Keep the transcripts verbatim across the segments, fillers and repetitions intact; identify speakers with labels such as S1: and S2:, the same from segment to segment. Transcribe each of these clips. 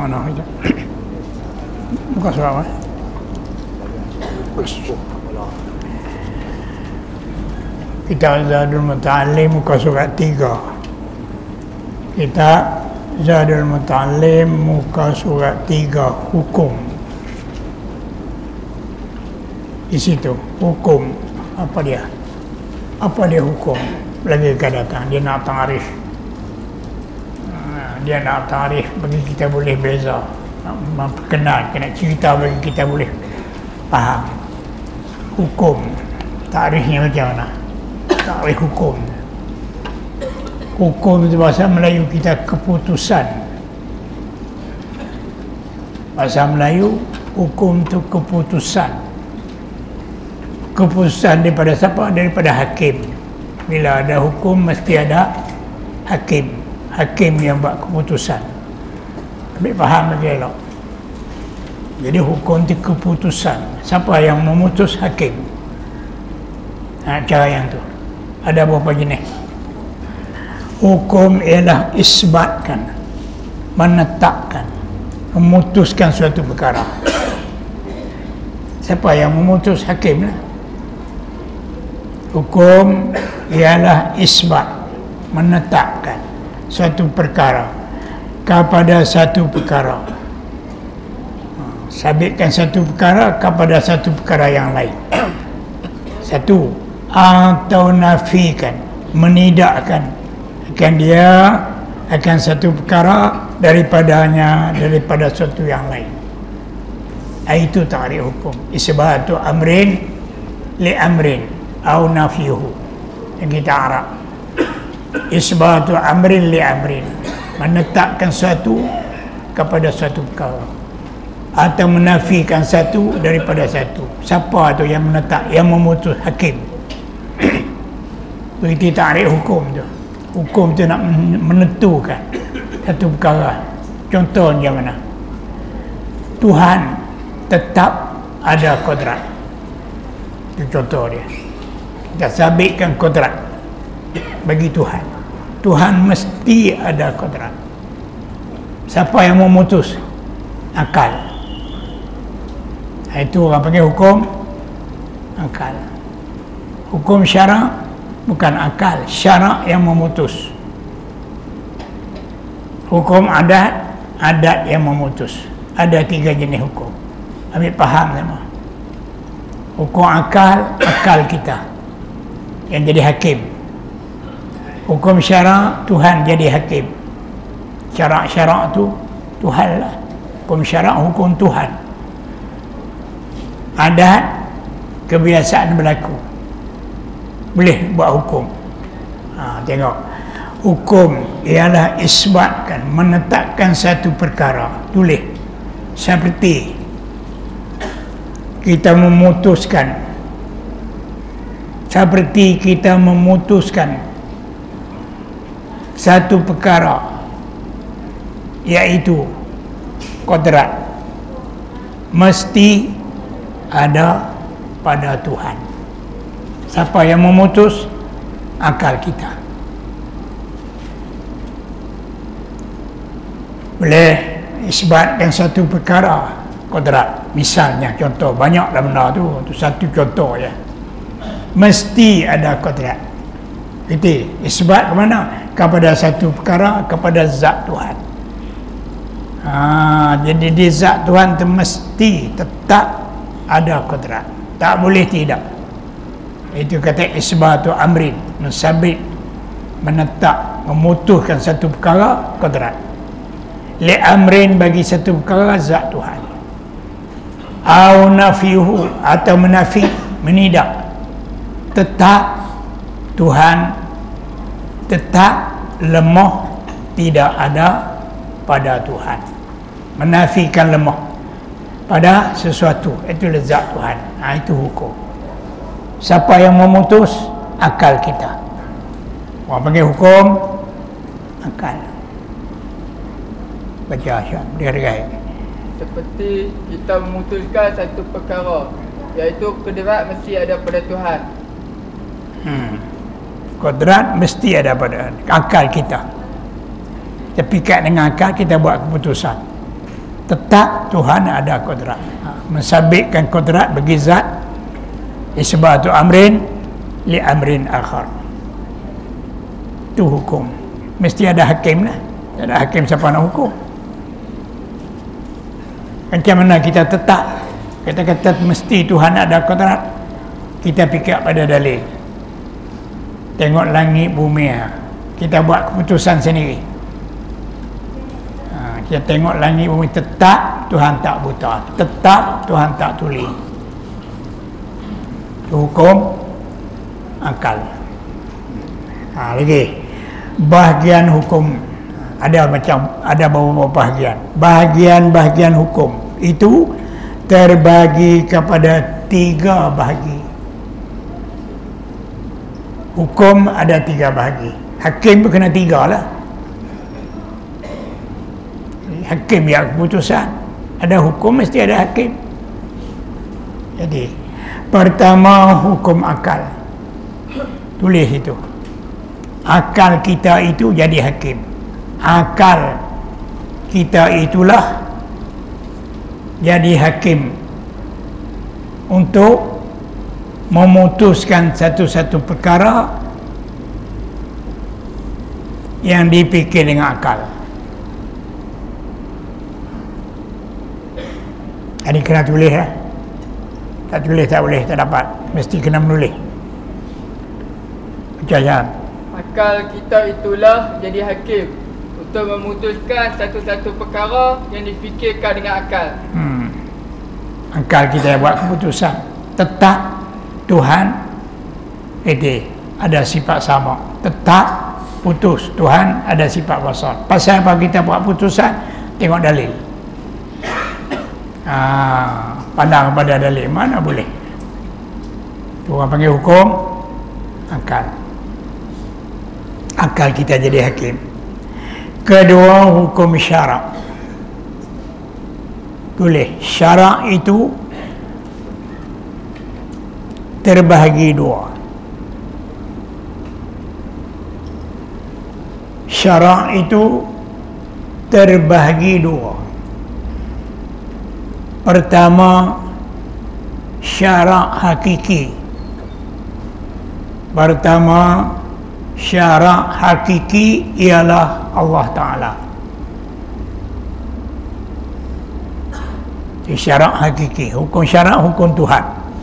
S1: Mana aja. Buka surat eh? Kita Zadul Muta'allim muka surat tiga. Kita Zadul Muta'allim muka surat tiga, hukum. Di situ hukum apa dia? Apa dia hukum? Lagi akan datang dia nak tarikh. Dia nak tarikh bagi kita boleh beza, memperkenal, kena cerita bagi kita boleh faham hukum. Tarikhnya macam mana? Tarikh hukum. Hukum itu bahasa Melayu kita keputusan. Bahasa Melayu hukum itu keputusan. Keputusan daripada siapa? Daripada hakim. Bila ada hukum mesti ada hakim. Hakim yang buat keputusan. Ambil faham lagi elok. Jadi hukum itu keputusan. Siapa yang memutus? Hakim. Ha, cara yang tu. Ada berapa jenis? Hukum ialah isbatkan, menetapkan, memutuskan suatu perkara. Siapa yang memutus? Hakim lah. Hukum ialah isbat, menetapkan suatu perkara kepada satu perkara, sabitkan satu perkara kepada satu perkara yang lain. Satu, atau nafikan, menidakkan akan dia akan satu perkara daripadanya, daripada suatu yang lain. Itu ta'rif hukum. Isbatu amrin li amrin au nafyuhu. Yang kita Arab. Isbatu amrin li amrin, menetapkan satu kepada satu perkara atau menafikan satu daripada satu. Siapa tu yang menetap, yang memutus? Hakim. Begitu ta'rif hukum tu. Hukum tu nak menentukan satu perkara. Contohnya mana? Tuhan tetap ada kodrat. Itu contoh dia. Kita sabitkan kodrat bagi Tuhan. Tuhan mesti ada kodrat. Siapa yang memutus? Akal. Itu orang panggil hukum akal. Hukum syarak bukan akal, syarak yang memutus. Hukum adat, adat yang memutus. Ada tiga jenis hukum. Ambil faham sama. Hukum akal, akal kita yang jadi hakim. Hukum syarak, Tuhan jadi hakim. Syarak-syarak tu Tuhan lah. Hukum syarak, hukum Tuhan. Adat, kebiasaan berlaku. Boleh buat hukum. Ha, tengok. Hukum ialah isbatkan, menetapkan satu perkara. Tulis. Seperti kita memutuskan. Seperti kita memutuskan satu perkara, iaitu kodrat mesti ada pada Tuhan. Siapa yang memutus? Akal kita. Boleh isbatkan satu perkara, kodrat. Misalnya, contoh, banyaklah benda tu. Itu satu contoh ya. Mesti ada kodrat. Itu isbat ke mana? Kepada satu perkara, kepada zat Tuhan. Ha, jadi di zat Tuhan itu mesti tetap ada kodrat. Tak boleh tidak. Itu kata isbatu amrin, mensabit, menetap, memutuskan satu perkara, kodrat. Li amrin, bagi satu perkara, zat Tuhan. Au nafyuhu, atau menafi, menidak. Tetap Tuhan, tetap lemah, tidak ada pada Tuhan. Menafikan lemah pada sesuatu, itu zat Tuhan. Ha, itu hukum. Siapa yang memutus? Akal kita. Orang panggil hukum akal. Baca Syam, dia regai.
S2: Seperti kita memutuskan satu perkara, iaitu kodrat mesti ada pada Tuhan.
S1: Hmm. Kodrat mesti ada pada akal kita. Kita pikat dengan akal, kita buat keputusan. Tetap Tuhan ada kodrat. Ha, mensabitkan kodrat bagi zat isbatu amrin li amrin akhar. Itu hukum. Mesti ada hakim lah. Tak ada hakim siapa nak hukum. Macam mana kita tetap kata-kata mesti Tuhan ada kodrat, kita fikir pada dalil. Tengok langit bumi, kita buat keputusan sendiri. Ha, kita tengok langit bumi, tetap Tuhan tak buta, tetap Tuhan tak tuli. Hukum akal. Ha, lagi bahagian hukum ada macam ada beberapa bahagian. Bahagian-bahagian hukum itu terbagi kepada tiga bahagi. Hukum ada tiga bahagi. Hakim pun kena tiga lah. Hakim yang keputusan. Ada hukum, mesti ada hakim. Jadi, pertama hukum akal. Tulis itu. Akal kita itu jadi hakim. Akal kita itulah jadi hakim untuk memutuskan satu-satu perkara yang dipikir dengan akal. Ini kena tulis lah. Tak tulis tak boleh, tak dapat. Mesti kena menulis. Macam
S2: akal kita itulah jadi hakim untuk memutuskan satu-satu perkara yang difikirkan dengan akal.
S1: Hmm. Akal kita buat keputusan. Tetap Tuhan itu ada sifat sama. Tetap putus Tuhan ada sifat wasal. Pasal apa kita buat putusan? Tengok dalil. Ah, pandang pada dalil, mana boleh. Tu orang panggil hukum akal. Akal kita jadi hakim. Kedua, hukum syarak. Tulis, syarak itu terbahagi dua. Syarak itu terbahagi dua. Pertama, syarak hakiki. Pertama, syarak hakiki ialah Allah Ta'ala. Syarak hakiki, hukum syarak, hukum Tuhan.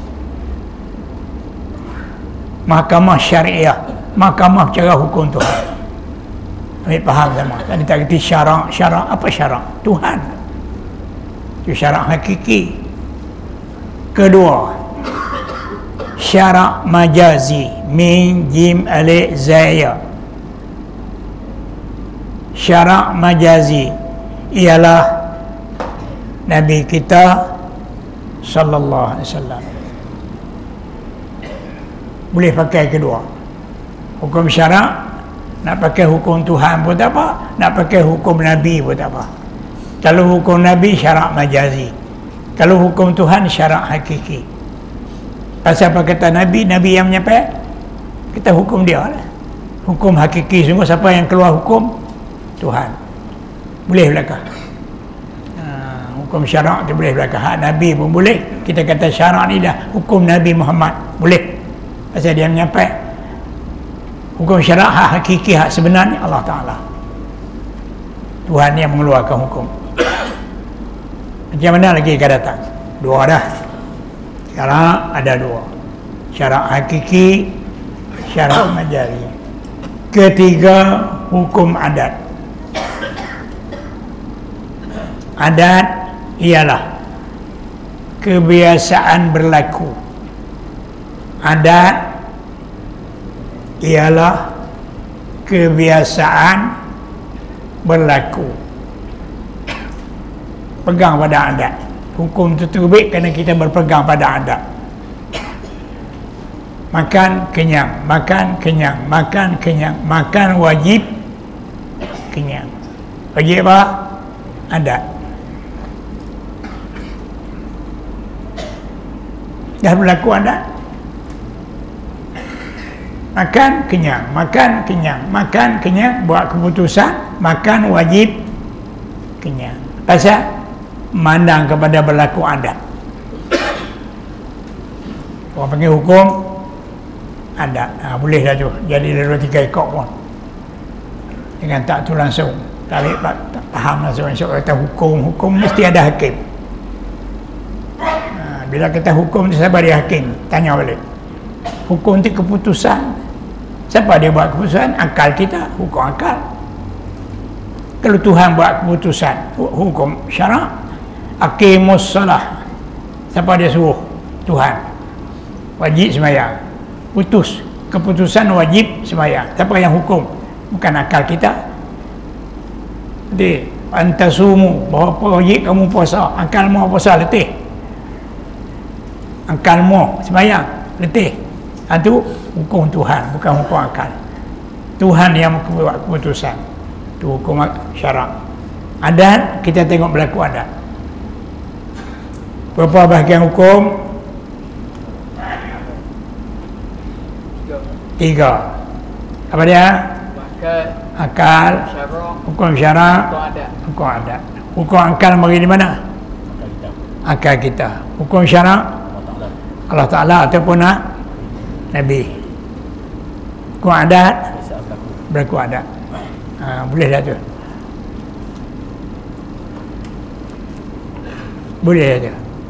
S1: Mahkamah syariah, mahkamah cara hukum Tuhan. Ambil faham sama. Tadi tak kata syarak, syarak apa syarak? Tuhan. Itu syarak hakiki. Kedua, syarak majazi, min jim alif zaya. Syarak majazi ialah Nabi kita sallallahu alaihi wasallam. Boleh pakai kedua. Hukum syarak nak pakai hukum Tuhan pun tak apa, nak pakai hukum Nabi pun tak apa. Kalau hukum Nabi syarak majazi, kalau hukum Tuhan syarak hakiki. Pasal apa kata Nabi, Nabi yang menyampaikan, kita hukum dia lah. Hukum hakiki sungguh, siapa yang keluar hukum? Tuhan. Boleh belakang. Ha, hukum syarak tu boleh belakang. Hak Nabi pun boleh. Kita kata syarak ni dah hukum Nabi Muhammad. Boleh. Pasal dia menyampaikan. Hukum syarak hak hakiki, hak sebenarnya Allah Ta'ala. Tuhan yang mengeluarkan hukum. Macam mana lagi akan datang? Dua dah. Syarak ada dua. Syarak hakiki, syarak majazi. Ketiga, hukum adat. Adat ialah kebiasaan berlaku. Adat ialah kebiasaan berlaku. Pegang pada adat. Hukum itu terbit kerana kita berpegang pada adat. Makan kenyang, makan kenyang, makan kenyang, makan wajib kenyang. Wajib apa? Adat. Dah berlaku adat. Makan kenyang, makan kenyang, makan kenyang, buat keputusan makan wajib kenyang. Pasal mandang kepada berlaku adat. Orang panggil hukum adat. Ha, boleh dah tu. Jadi dua tiga ekor pun. Dengan tak tu langsung. Tarik tak faham langsung. Esok kata hukum. Hukum mesti ada hakim. Ha, bila kata hukum tu siapa dia hakim? Tanya balik. Hukum tu keputusan. Siapa dia buat keputusan? Akal kita. Hukum akal. Kalau Tuhan buat keputusan, hukum syarak. Aqimus salah. Siapa dia suruh? Tuhan. Wajib sembahyang. Putus keputusan wajib sembahyang. Siapa yang hukum? Bukan akal kita. Jadi antasumu, berapa wajib kamu puasa? Akalmu puasa letih. Akalmu sembahyang letih. Itu hukum Tuhan, bukan hukum akal. Tuhan yang membuat keputusan. Itu hukum syarak. Adat kita tengok berlaku adat. Berapa bahagian hukum? Tiga. Apa dia?
S2: Akal,
S1: Akal,
S2: syarak,
S1: hukum syarak,
S2: hukum adat.
S1: hukum adat. Hukum akal mari di mana? Akal kita. Hukum syarak Allah Ta'ala ataupun nak Nabi. Hukum adat berlaku adat. Ha, boleh dah tu. Boleh dah tu.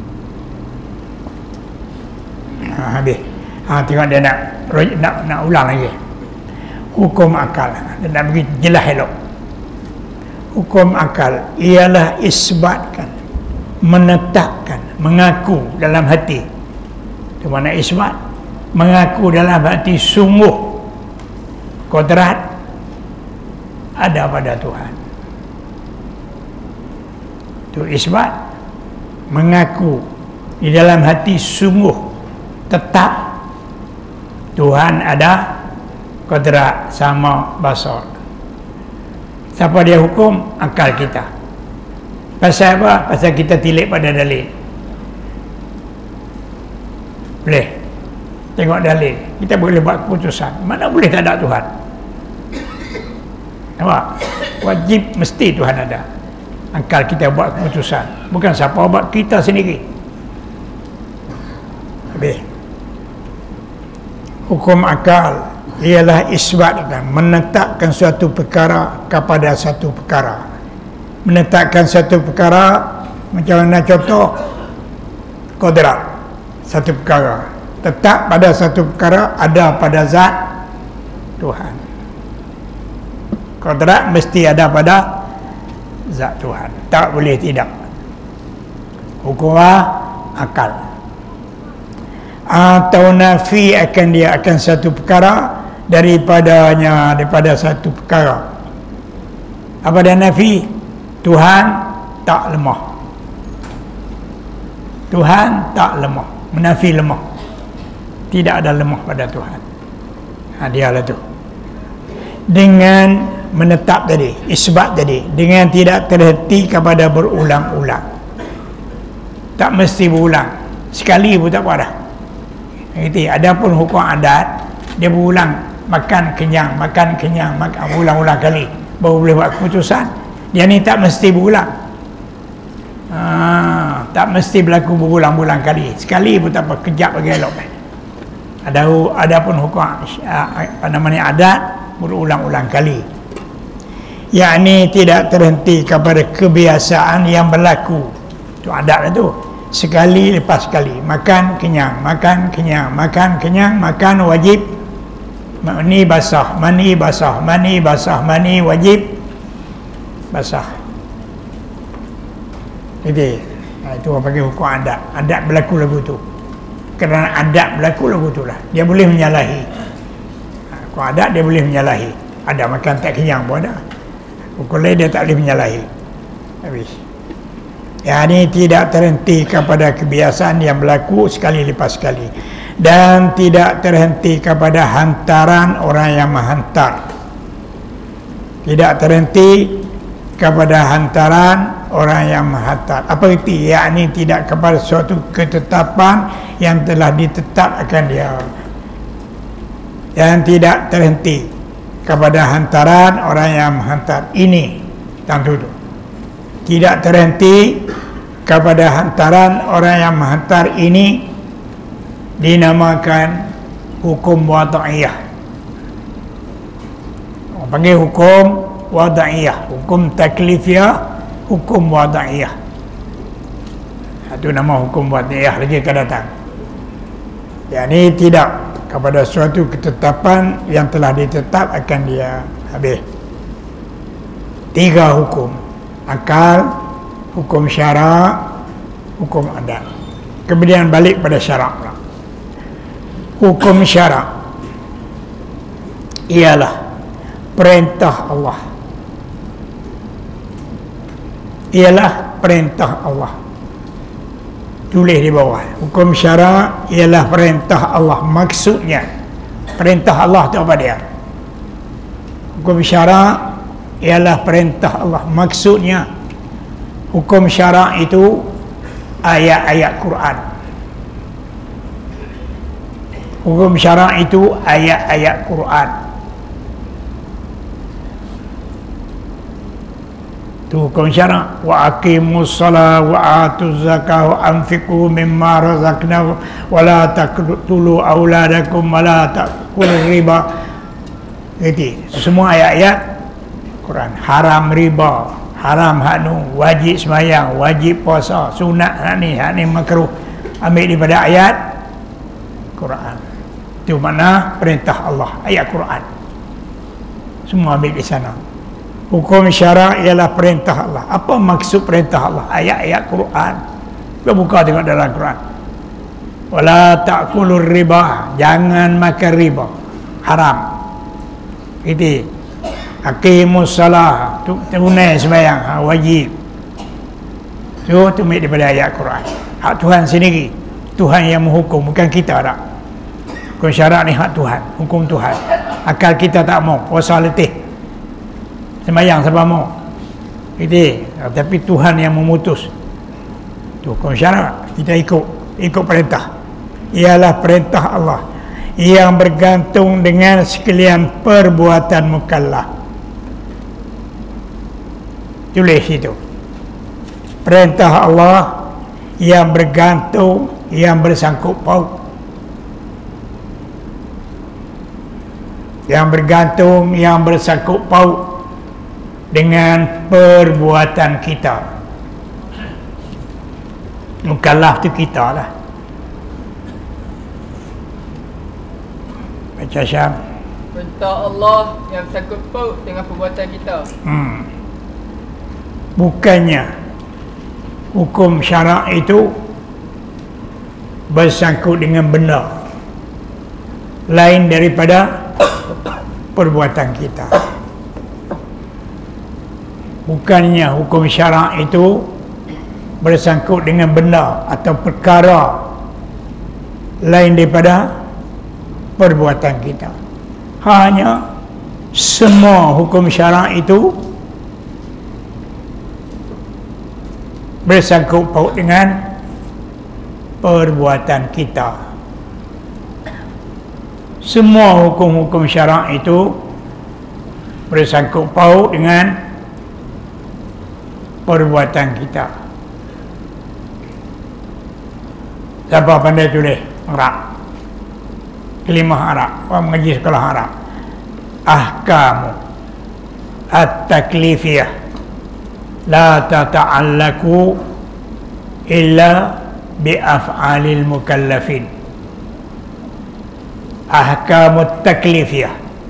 S1: Ha, habis. Ha, tengok dia nak nak, nak ulang lagi. Hukum akal. Dia nak bagi jelas elok. Hukum akal ialah isbatkan, menetapkan, mengaku dalam hati. Itu mana isbat? Mengaku dalam hati sungguh kodrat ada pada Tuhan. Itu isbat. Mengaku di dalam hati sungguh tetap Tuhan ada kodrat sama basar. Siapa dia hukum? Akal kita. Pasal apa? Pasal kita tilik pada dalil. Boleh tengok dalil, kita boleh buat keputusan. Mana boleh tak ada Tuhan? Nampak? Wajib mesti Tuhan ada. Akal kita buat keputusan. Bukan siapa buat, kita sendiri. Habis. Hukum akal ialah isbatkan, menetapkan suatu perkara kepada satu perkara. Menetapkan satu perkara macam mana contoh? Kodrat satu perkara. Tetap pada satu perkara ada pada zat Tuhan. Kodrat mesti ada pada zat Tuhan. Tak boleh tidak. Hukum akal. Atau nafi akan dia akan satu perkara daripadanya, daripada satu perkara. Apa dia nafi? Tuhan tak lemah. Tuhan tak lemah. Menafi lemah. Tidak ada lemah pada Tuhan. Ha, dialah tu. Dengan menetap tadi, isbat tadi, dengan tidak terhenti kepada berulang-ulang. Tak mesti berulang. Sekali pun tak apa dah. Gitu. Adapun hukum adat, dia berulang, makan kenyang, makan kenyang, makan ulang-ulang kali baru boleh buat keputusan. Dia ni tak mesti berulang. Ha, tak mesti berlaku berulang-ulang kali. Sekali pun tak apa, kejap bagi elok. Ada adapun hukum apa namanya adat berulang-ulang kali. Yakni tidak terhenti kepada kebiasaan yang berlaku. Itu adat tu. Sekali lepas sekali, makan kenyang, makan kenyang, makan kenyang, makan wajib, mani basah, mani basah, mani basah, mani wajib basah. Jadi nah, itu orang panggil hukum adat. Adat berlaku lagu tu. Kerana adat berlaku lagu tu lah, dia boleh menyalahi. Hukum adat dia boleh menyalahi. Ada makan tak kenyang pun ada. Hukum lain dia tak boleh menyalahi. Habis. Ya, ini tidak terhenti kepada kebiasaan yang berlaku sekali lepas sekali, dan tidak terhenti kepada hantaran orang yang menghantar. Tidak terhenti kepada hantaran orang yang menghantar. Apa itu? Yakni tidak kepada suatu ketetapan yang telah ditetapkan dia. Yang tidak terhenti kepada hantaran orang yang menghantar. Ini tentu tu. Tidak terhenti kepada hantaran orang yang menghantar ini dinamakan hukum wada'iyah. Orang panggil hukum wada'iyah, hukum taklifiyah, hukum wada'iyah. Itu nama hukum wada'iyah lagi akan datang. Yang ini tidak kepada suatu ketetapan yang telah ditetap akan dia habis. Tiga hukum: akal, hukum syarak, hukum adat. Kemudian balik pada syarak pula. Hukum syarak ialah perintah Allah. Ialah perintah Allah. Tulis di bawah. Hukum syarak ialah perintah Allah. Maksudnya perintah Allah tu apa dia? Hukum syarak ialah perintah Allah. Maksudnya hukum syarak itu ayat-ayat Quran. Hukum syarak itu ayat-ayat Quran. Itu hukum syarak. Wa aqimus shalah wa atuz zakah wa anfiqu mimma razaqnakum wa la taqtulu auladakum wa la ta'kulu riba. Itu semua ayat-ayat Quran. Haram riba, haram hak nu, wajib sembahyang, wajib puasa, sunat hak ni, hak ni makruh. Ambil daripada ayat Quran. Itu makna perintah Allah, ayat Quran. Semua ambil di sana. Hukum syarak ialah perintah Allah. Apa maksud perintah Allah? Ayat-ayat Quran. Kita buka tengok dalam Quran. Wala ta'kulur riba, jangan makan riba, haram. Itu aqimus salah, tunai sembahyang, ha, wajib. So tu ambil daripada ayat Quran. Hak Tuhan sendiri. Tuhan yang menghukum, bukan kita tak. Hukum syarak ni hak Tuhan, hukum Tuhan. Akal kita tak mau, puasa letih, sembahyang siapa mau. Itu, tapi Tuhan yang memutus. Tu hukum syarak, kita ikut, ikut perintah. Ialah perintah Allah yang bergantung dengan sekalian perbuatan mukallaf. Tulis itu. Perintah Allah yang bergantung, yang bersangkut paut, yang bergantung, yang bersangkut paut dengan perbuatan kita. Mukallaf tu kita lah. Baca Syam.
S2: Perintah Allah yang bersangkut paut dengan perbuatan kita.
S1: Hmm. Bukannya hukum syarak itu bersangkut dengan benda lain daripada perbuatan kita. Bukannya hukum syarak itu bersangkut dengan benda atau perkara lain daripada perbuatan kita. Hanya semua hukum syarak itu bersangkut paut dengan perbuatan kita. Semua hukum-hukum syarak itu bersangkut paut dengan perbuatan kita. Siapa pandai tulis Arab, kelimah Arab, orang mengaji sekolah Arab. Ahkamu at-taklifiyah la tata'allaku illa bi'af'alil mukallafin. Ahkamut taklifiyah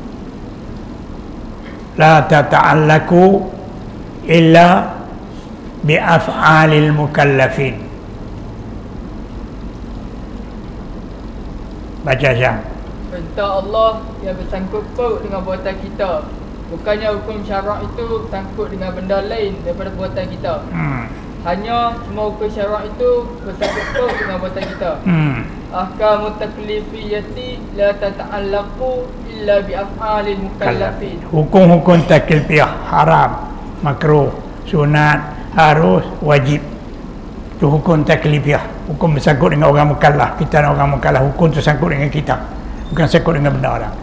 S1: la tata'allaku illa bi'af'alil mukallafin. Baca Syam.
S2: Perintah Allah yang bersangkut paut dengan perbuatan kita. Bukannya hukum syarak itu sangkut dengan benda lain daripada perbuatan kita. Hmm. Hanya semua hukum syarak itu bersangkut paut dengan perbuatan kita. Hmm. Ahkamut taklifiyati la tata'allaqu illa bi af'alil mukallafin.
S1: Hukum-hukum taklifiyah haram, makruh, sunat, harus, wajib. Itu hukum taklifiyah. Hukum bersangkut dengan orang mukallaf. Kita dan orang mukallaf, hukum itu sangkut dengan kita, bukan sangkut dengan benda orang.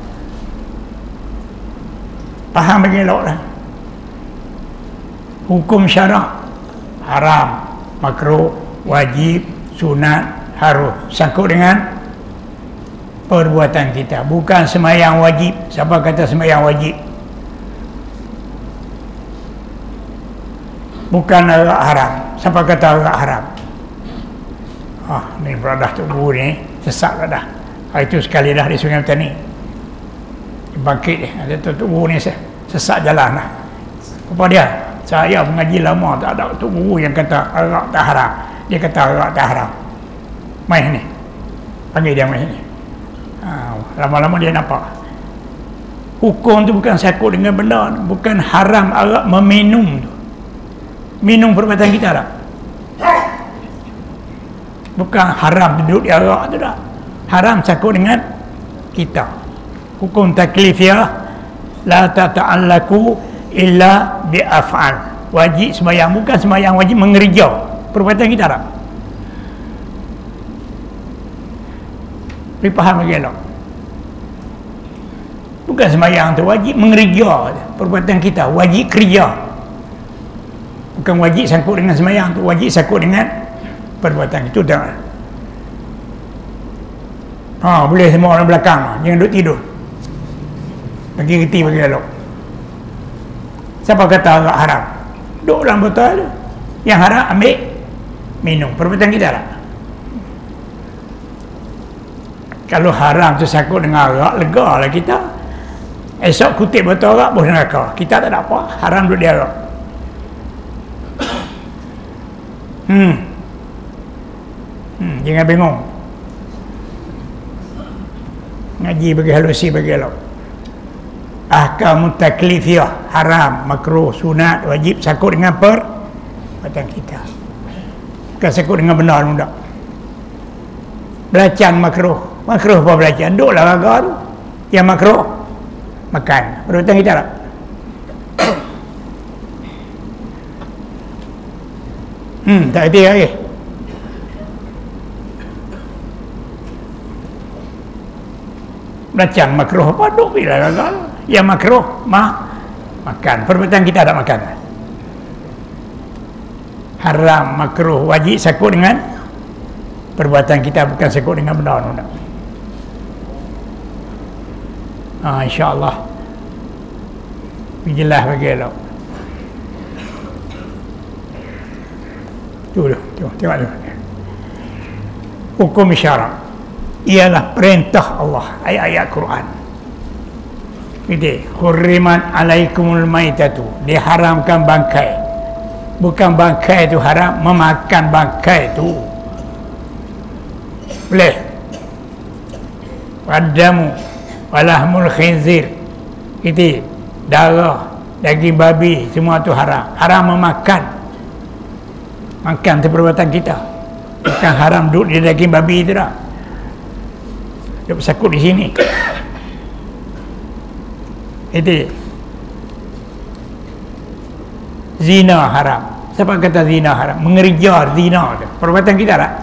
S1: Faham bagi elok lah. Hukum syarak haram, makruh, wajib, sunat, harus. Sangkut dengan perbuatan kita. Bukan sembahyang wajib. Siapa kata sembahyang wajib? Bukan arak haram. Siapa kata arak haram? Ah, ni beradah tu guru ni sesak dah dah. Hari tu sekali dah di Sungai Petani. Bangkit dia. Ada tu tu guru ni sesak jalan lah. Apa dia? Saya mengaji lama tak ada tu guru yang kata arak tak haram. Dia kata arak tak haram. Mai ni. Panggil dia mai ni. Ha, lama-lama dia nampak. Hukum tu bukan sakut dengan benda, bukan haram arak meminum tu. Minum perbuatan kita tak? Bukan haram duduk di arak tu tak. Haram sakut dengan kita. Hukum taklifiyah la tata'allaku illa bi'af'al. Wajib sembahyang, bukan sembahyang wajib mengerja perbuatan kita tak. Boleh faham lagi elok? Bukan sembahyang tu wajib mengerja perbuatan kita, wajib kerja. Bukan wajib sangkut dengan sembahyang tu, wajib sangkut dengan perbuatan itu dah. Ha, boleh semua orang belakang, jangan duduk tidur. Bagi reti bagi elok. Siapa kata agak haram? Duduk dalam botol tu. Yang haram ambil minum. Perbuatan kita tak? Kalau haram tu sangkut dengan arak, lega lah kita. Esok kutip botol arak, bos neraka. Kita tak ada apa, haram duduk di arak. Hmm. Hmm, jangan bingung. Ngaji bagi halusi bagi elok. Ahkam taklifiyah, haram, makruh, sunat, wajib sangkut dengan perbuatan kita. Bukan sangkut dengan benar mudah. Belacan makruh. Makruh apa belacan? Duduklah raga tu. Yang makruh makan. Perbuatan kita tak? Hmm, tak hati lagi. Belacan makruh apa? Duk bila gagal. Yang makruh mah makan. Perbuatan kita ada makan. Haram, makruh, wajib sakut dengan perbuatan kita, bukan sakut dengan benda-benda. Ah, insya-Allah. Jelas bagi elok. Tu tu, tu tengok tu. Hukum syarak ialah perintah Allah, ayat-ayat Quran. Gitu, hurriman alaikumul maitatu, diharamkan bangkai. Bukan bangkai itu haram, memakan bangkai itu boleh. Wadamu walahmul khinzir, itu darah, daging babi, semua itu haram. Haram memakan. Makan itu perbuatan kita. Bukan haram duduk di daging babi itu dah. Dia bersakut di sini. Itu zina haram. Siapa kata zina haram? Mengerja zina tu. Perbuatan kita tak?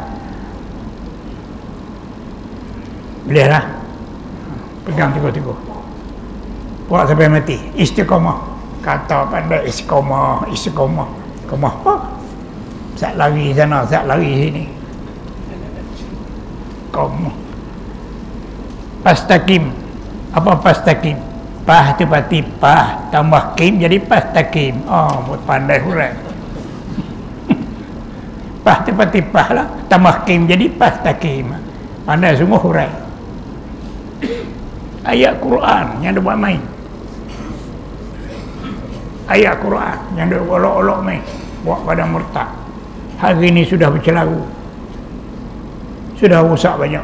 S1: Boleh lah. Pegang teguh-teguh. Buat sampai mati. Istiqamah. Kata pandai istiqamah, istiqamah. Istiqamah apa? Sat lari sana, sat lari sini. Istiqamah. Pastaqim. Apa pastaqim? Pah tu pati pah, tambah kim jadi pastaqim. Oh, pandai hurai. Pah tu pati pah lah, tambah kim jadi pastaqim. Pandai sungguh hurai. Ayat Quran yang dia buat main. Ayat Quran yang dia olok-olok main, buat pada murtad. Hari ini sudah bercelaru, sudah rusak banyak.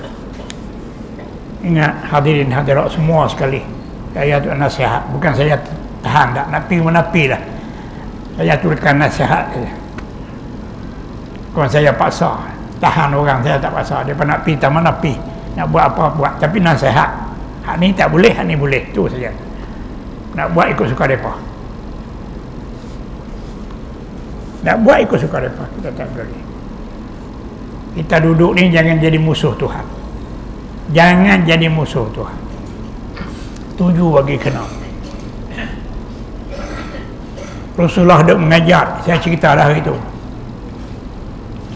S1: Ingat hadirin hadirat semua sekali, saya tu nasihat, bukan saya tahan tak, napi menapi lah. Saya turutkan nasihat saja. Bukan saya paksa, tahan orang, saya tak paksa. Dia nak pi taman napi, nak buat apa buat, tapi nasihat. Hak ni tak boleh, hak ni boleh, tu saja. Nak buat ikut suka mereka. Nak buat ikut suka mereka, kita tak boleh. Kita duduk ni jangan jadi musuh Tuhan. Jangan jadi musuh Tuhan. Tuju bagi kena. Rasulullah dah mengajar, saya cerita dah hari tu.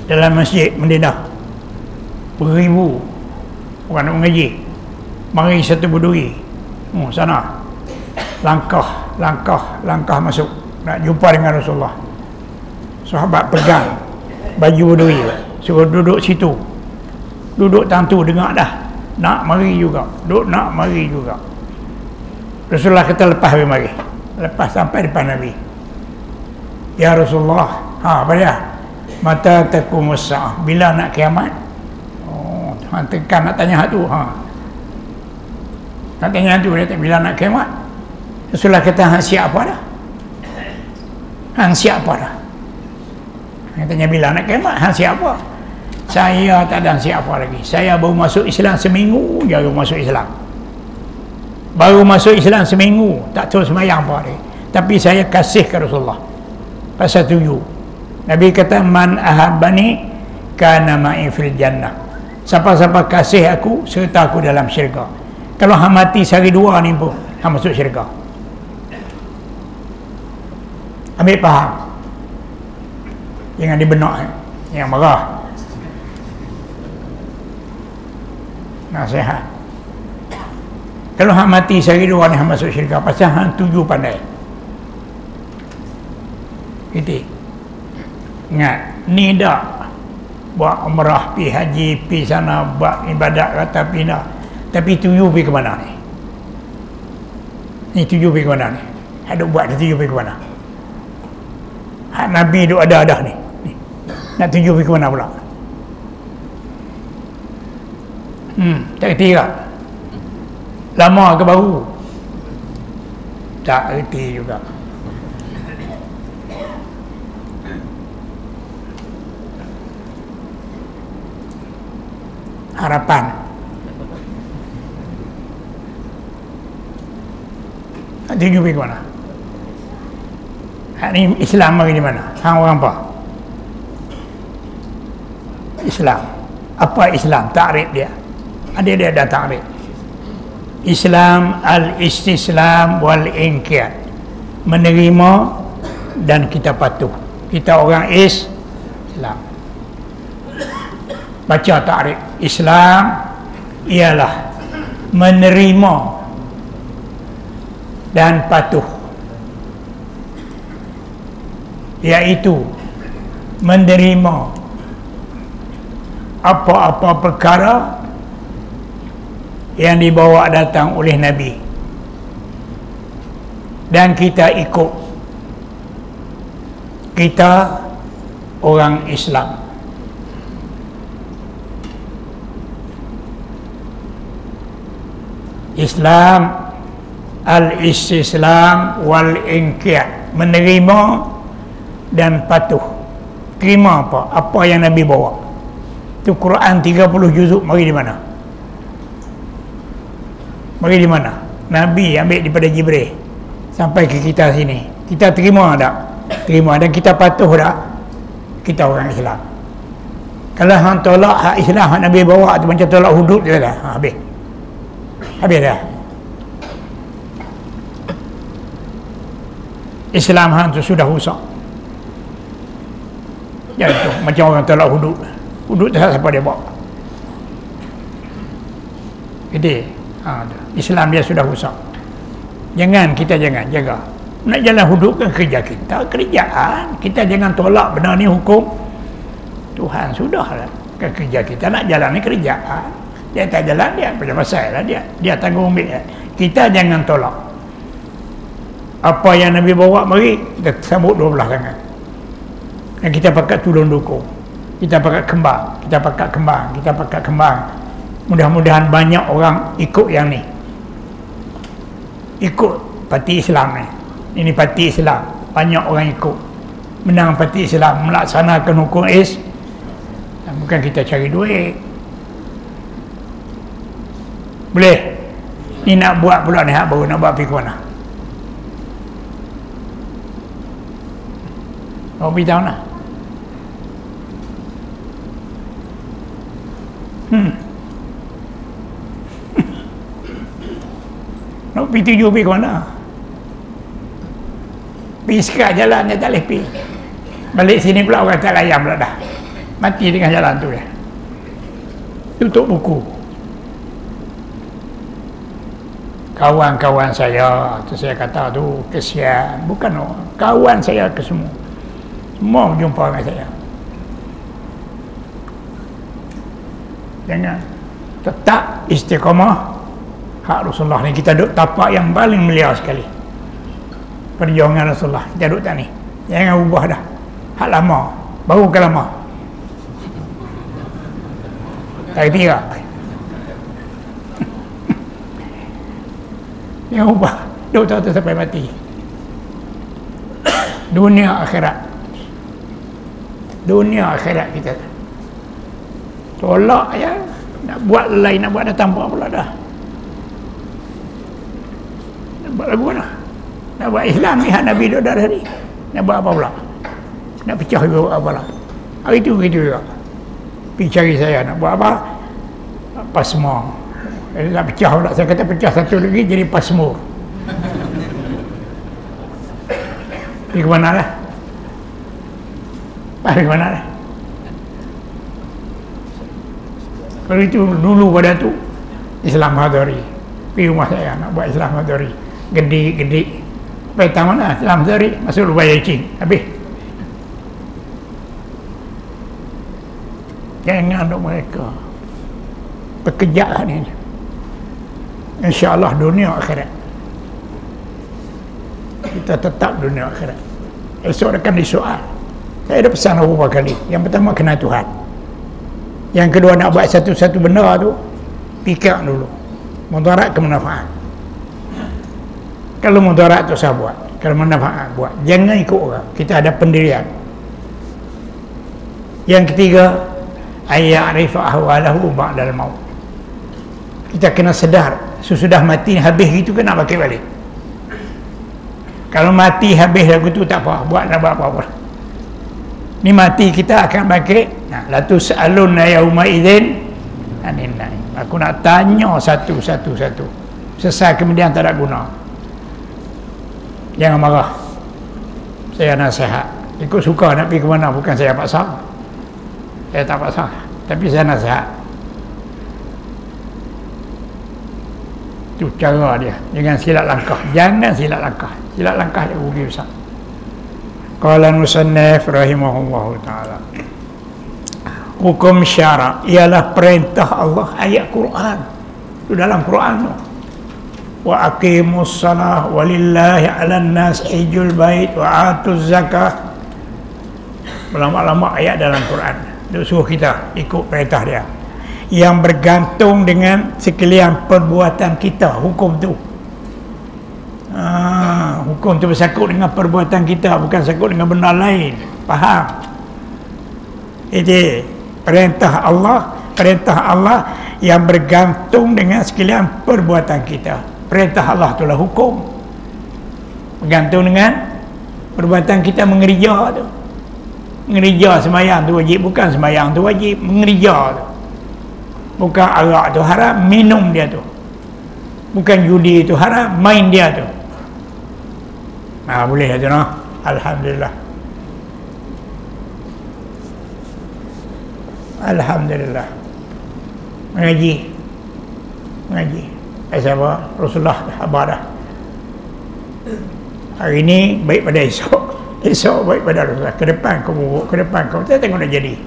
S1: dalam masjid Madinah. Beribu orang nak mengaji. Mari satu berduri. Oh, sana. Langkah, langkah, langkah masuk. Nak jumpa dengan Rasulullah. Sahabat pegang baju berduri. Suruh duduk situ. Duduk tentu dengar dah. Nak mari juga. Duduk nak mari juga. Rasulullah kata lepas habis mari. Lepas sampai depan Nabi. Ya Rasulullah, ha apa dia? Mata taqumus saah. Bila nak kiamat? Oh, hang tekan nak tanya hak tu, ha. Nak tanya hak tu dia tak bila nak kiamat. Rasulullah kata hang siap apa dah? Hang siap apa dah? Hang tanya bila nak kiamat, hang siap apa? Saya tak ada siap apa lagi. Saya baru masuk Islam seminggu je baru masuk Islam. Baru masuk Islam seminggu, tak tahu semayang apa dia. Tapi saya kasih ke Rasulullah. Pasal tuju. Nabi kata man ahabbani kana ma'i fil jannah. Siapa-siapa kasih aku serta aku dalam syurga. Kalau hang mati sehari dua ni pun hang masuk syurga. Ambil faham. Jangan dibenak yang marah. Nasihat. Kalau hang mati sehari dua ni hang masuk syurga pasal hang tuju pandai. Itu. Ingat, ni dak buat umrah, pi haji, pi sana buat ibadat kata pindah. Tapi tuju pergi ke mana ni? Ni tuju pergi ke mana ni? Ada buat tuju pergi ke mana? Hak Nabi duk ada dah ni. ni. Nak tuju pergi ke mana pula? Hmm, tak kerti tak? Lama ke baru? Tak kerti juga. Harapan. Nak tuju pergi ke mana? Hak ni Islam mari di mana? Hang orang apa? Islam. Apa Islam? Takrif dia. Ada dia ada takrif. Islam al-istislam wal-inqiyad. Menerima dan kita patuh. Kita orang Islam. Baca takrif. Islam ialah menerima dan patuh, iaitu menerima apa-apa perkara yang dibawa datang oleh Nabi dan kita ikut. Kita orang Islam. Islam al-istislam wal-inqiyad, menerima dan patuh. Terima apa? Apa yang Nabi bawa. Itu Quran tiga puluh juzuk mari di mana? Mari di mana? Nabi ambil daripada Jibril sampai ke kita sini. Kita terima tak? Terima dan kita patuh tak? Kita orang Islam. Kalau hang tolak hak Islam hak Nabi bawa tu macam tolak hudud dia dah. Ha, habis. Habis dah. Islam hang tu sudah rusak. Ya tu macam orang tolak hudud. Hudud tak siapa dia bawa. Jadi, ha, Islam dia sudah rusak. Jangan kita jangan jaga. Nak jalan hudud kan kerja kita, kerjaan. Kita jangan tolak benda ni hukum Tuhan sudahlah. Kan kerja kita nak jalan ni kerjaan. Dia tak jalan dia macam pasal lah dia. Dia tanggung ambil. Kita jangan tolak. Apa yang Nabi bawa mari kita sambut dua belah tangan. Dan kita pakai tudung dukung. Kita pakai kembang, kita pakai kembang, kita pakai kembang. Mudah-mudahan banyak orang ikut yang ni. Ikut parti Islam ni. Ini parti Islam. Banyak orang ikut. Menang parti Islam, melaksanakan hukum is. Bukan kita cari duit. Boleh. Ni nak buat pula ni hak baru nak buat pergi ke mana? Mau beritahu nak? Hmm. Nak pergi tuju pergi ke mana? Pergi sekat jalan dia tak boleh pergi. Balik sini pula orang tak layan pula dah. Mati dengan jalan tu ya. Tutup buku. Kawan-kawan saya, tu saya kata tu kesian. Bukan oh, kawan saya ke semua. Semua jumpa dengan saya. Jangan. Tetap istiqamah hak Rasulullah ni. Kita duduk tapak yang paling mulia sekali. Perjuangan Rasulullah. Kita duduk tak ni. Jangan ubah dah. Hak lama. Baru ke lama. Tak kira. Jangan ubah. Duduk tak sampai mati. Dunia akhirat. Dunia akhirat kita. Tolak ya. Nak buat lain, nak buat dah tanpa pula dah. Nak buat lagu mana? Nak buat Islam ni hak Nabi duduk dah ni. Nak buat apa pula? Nak pecah juga apa pula? Hari tu gitu juga. Pergi cari saya nak buat apa? Pasma. Eh, nak pecah pula. Saya kata pecah satu lagi jadi pasmur. Pergi ke mana lah? Pergi ke mana lah? Kalau itu dulu pada tu Islam Hadari. Pergi rumah saya nak buat Islam Hadari. Gede-gede. Petang mana Islam Hadari? Masuk lubang Yacing. Habis. Jangan untuk mereka. Pekerjaan ini. InsyaAllah dunia akhirat. Kita tetap dunia akhirat. Esok akan disoal. Saya ada pesan beberapa kali. Yang pertama kenal Tuhan. Yang kedua nak buat satu-satu benda tu fikir dulu. Mudarat ke manfaat. Kalau mudarat tu saya buat. Kalau manfaat buat. Jangan ikut orang. Kita ada pendirian. Yang ketiga, ayya'rifa ahwalahu ba'dal maut. Kita kena sedar sesudah mati habis gitu kan nak pakai balik. Kalau mati habis lagu tu tak apa, buat nak buat apa-apa. Ni mati kita akan pakai. Nah, la tus'aluna yauma idzin anin naim. Aku nak tanya satu-satu satu. Selesai kemudian tak ada guna. Jangan marah. Saya nasihat. Ikut suka nak pergi ke mana, bukan saya paksa. Saya tak paksa, tapi saya nasihat. Itu cara dia. Jangan silap langkah. Jangan silap langkah. Silap langkah yang rugi besar. Qala musannif rahimahullahu ta'ala. Hukum syarak ialah perintah Allah, ayat Quran. Itu dalam Quran tu. Wa aqimus salah walillahi 'alan nas hijjul bait wa atuz zakah. Lama-lama ayat dalam Quran. Dia suruh kita ikut perintah dia. Yang bergantung dengan sekalian perbuatan kita, hukum tu. Ha, hukum tu bersangkut dengan perbuatan kita, bukan sangkut dengan benda lain. Faham? Jadi perintah Allah, perintah Allah yang bergantung dengan sekalian perbuatan kita. Perintah Allah itulah hukum. Bergantung dengan perbuatan kita mengerja tu. Mengerja sembahyang tu wajib, bukan sembahyang tu wajib, mengerja tu. Bukan arak tu haram, minum dia tu. Bukan judi tu haram, main dia tu. Ah, boleh tu noh. Alhamdulillah. Alhamdulillah. Mengaji. Mengaji. Pasal apa? Rasulullah dah khabar dah. Hari ni baik pada esok. Esok baik pada Rasulullah. Ke depan kau buruk, ke depan kau. Kita tengok nak jadi.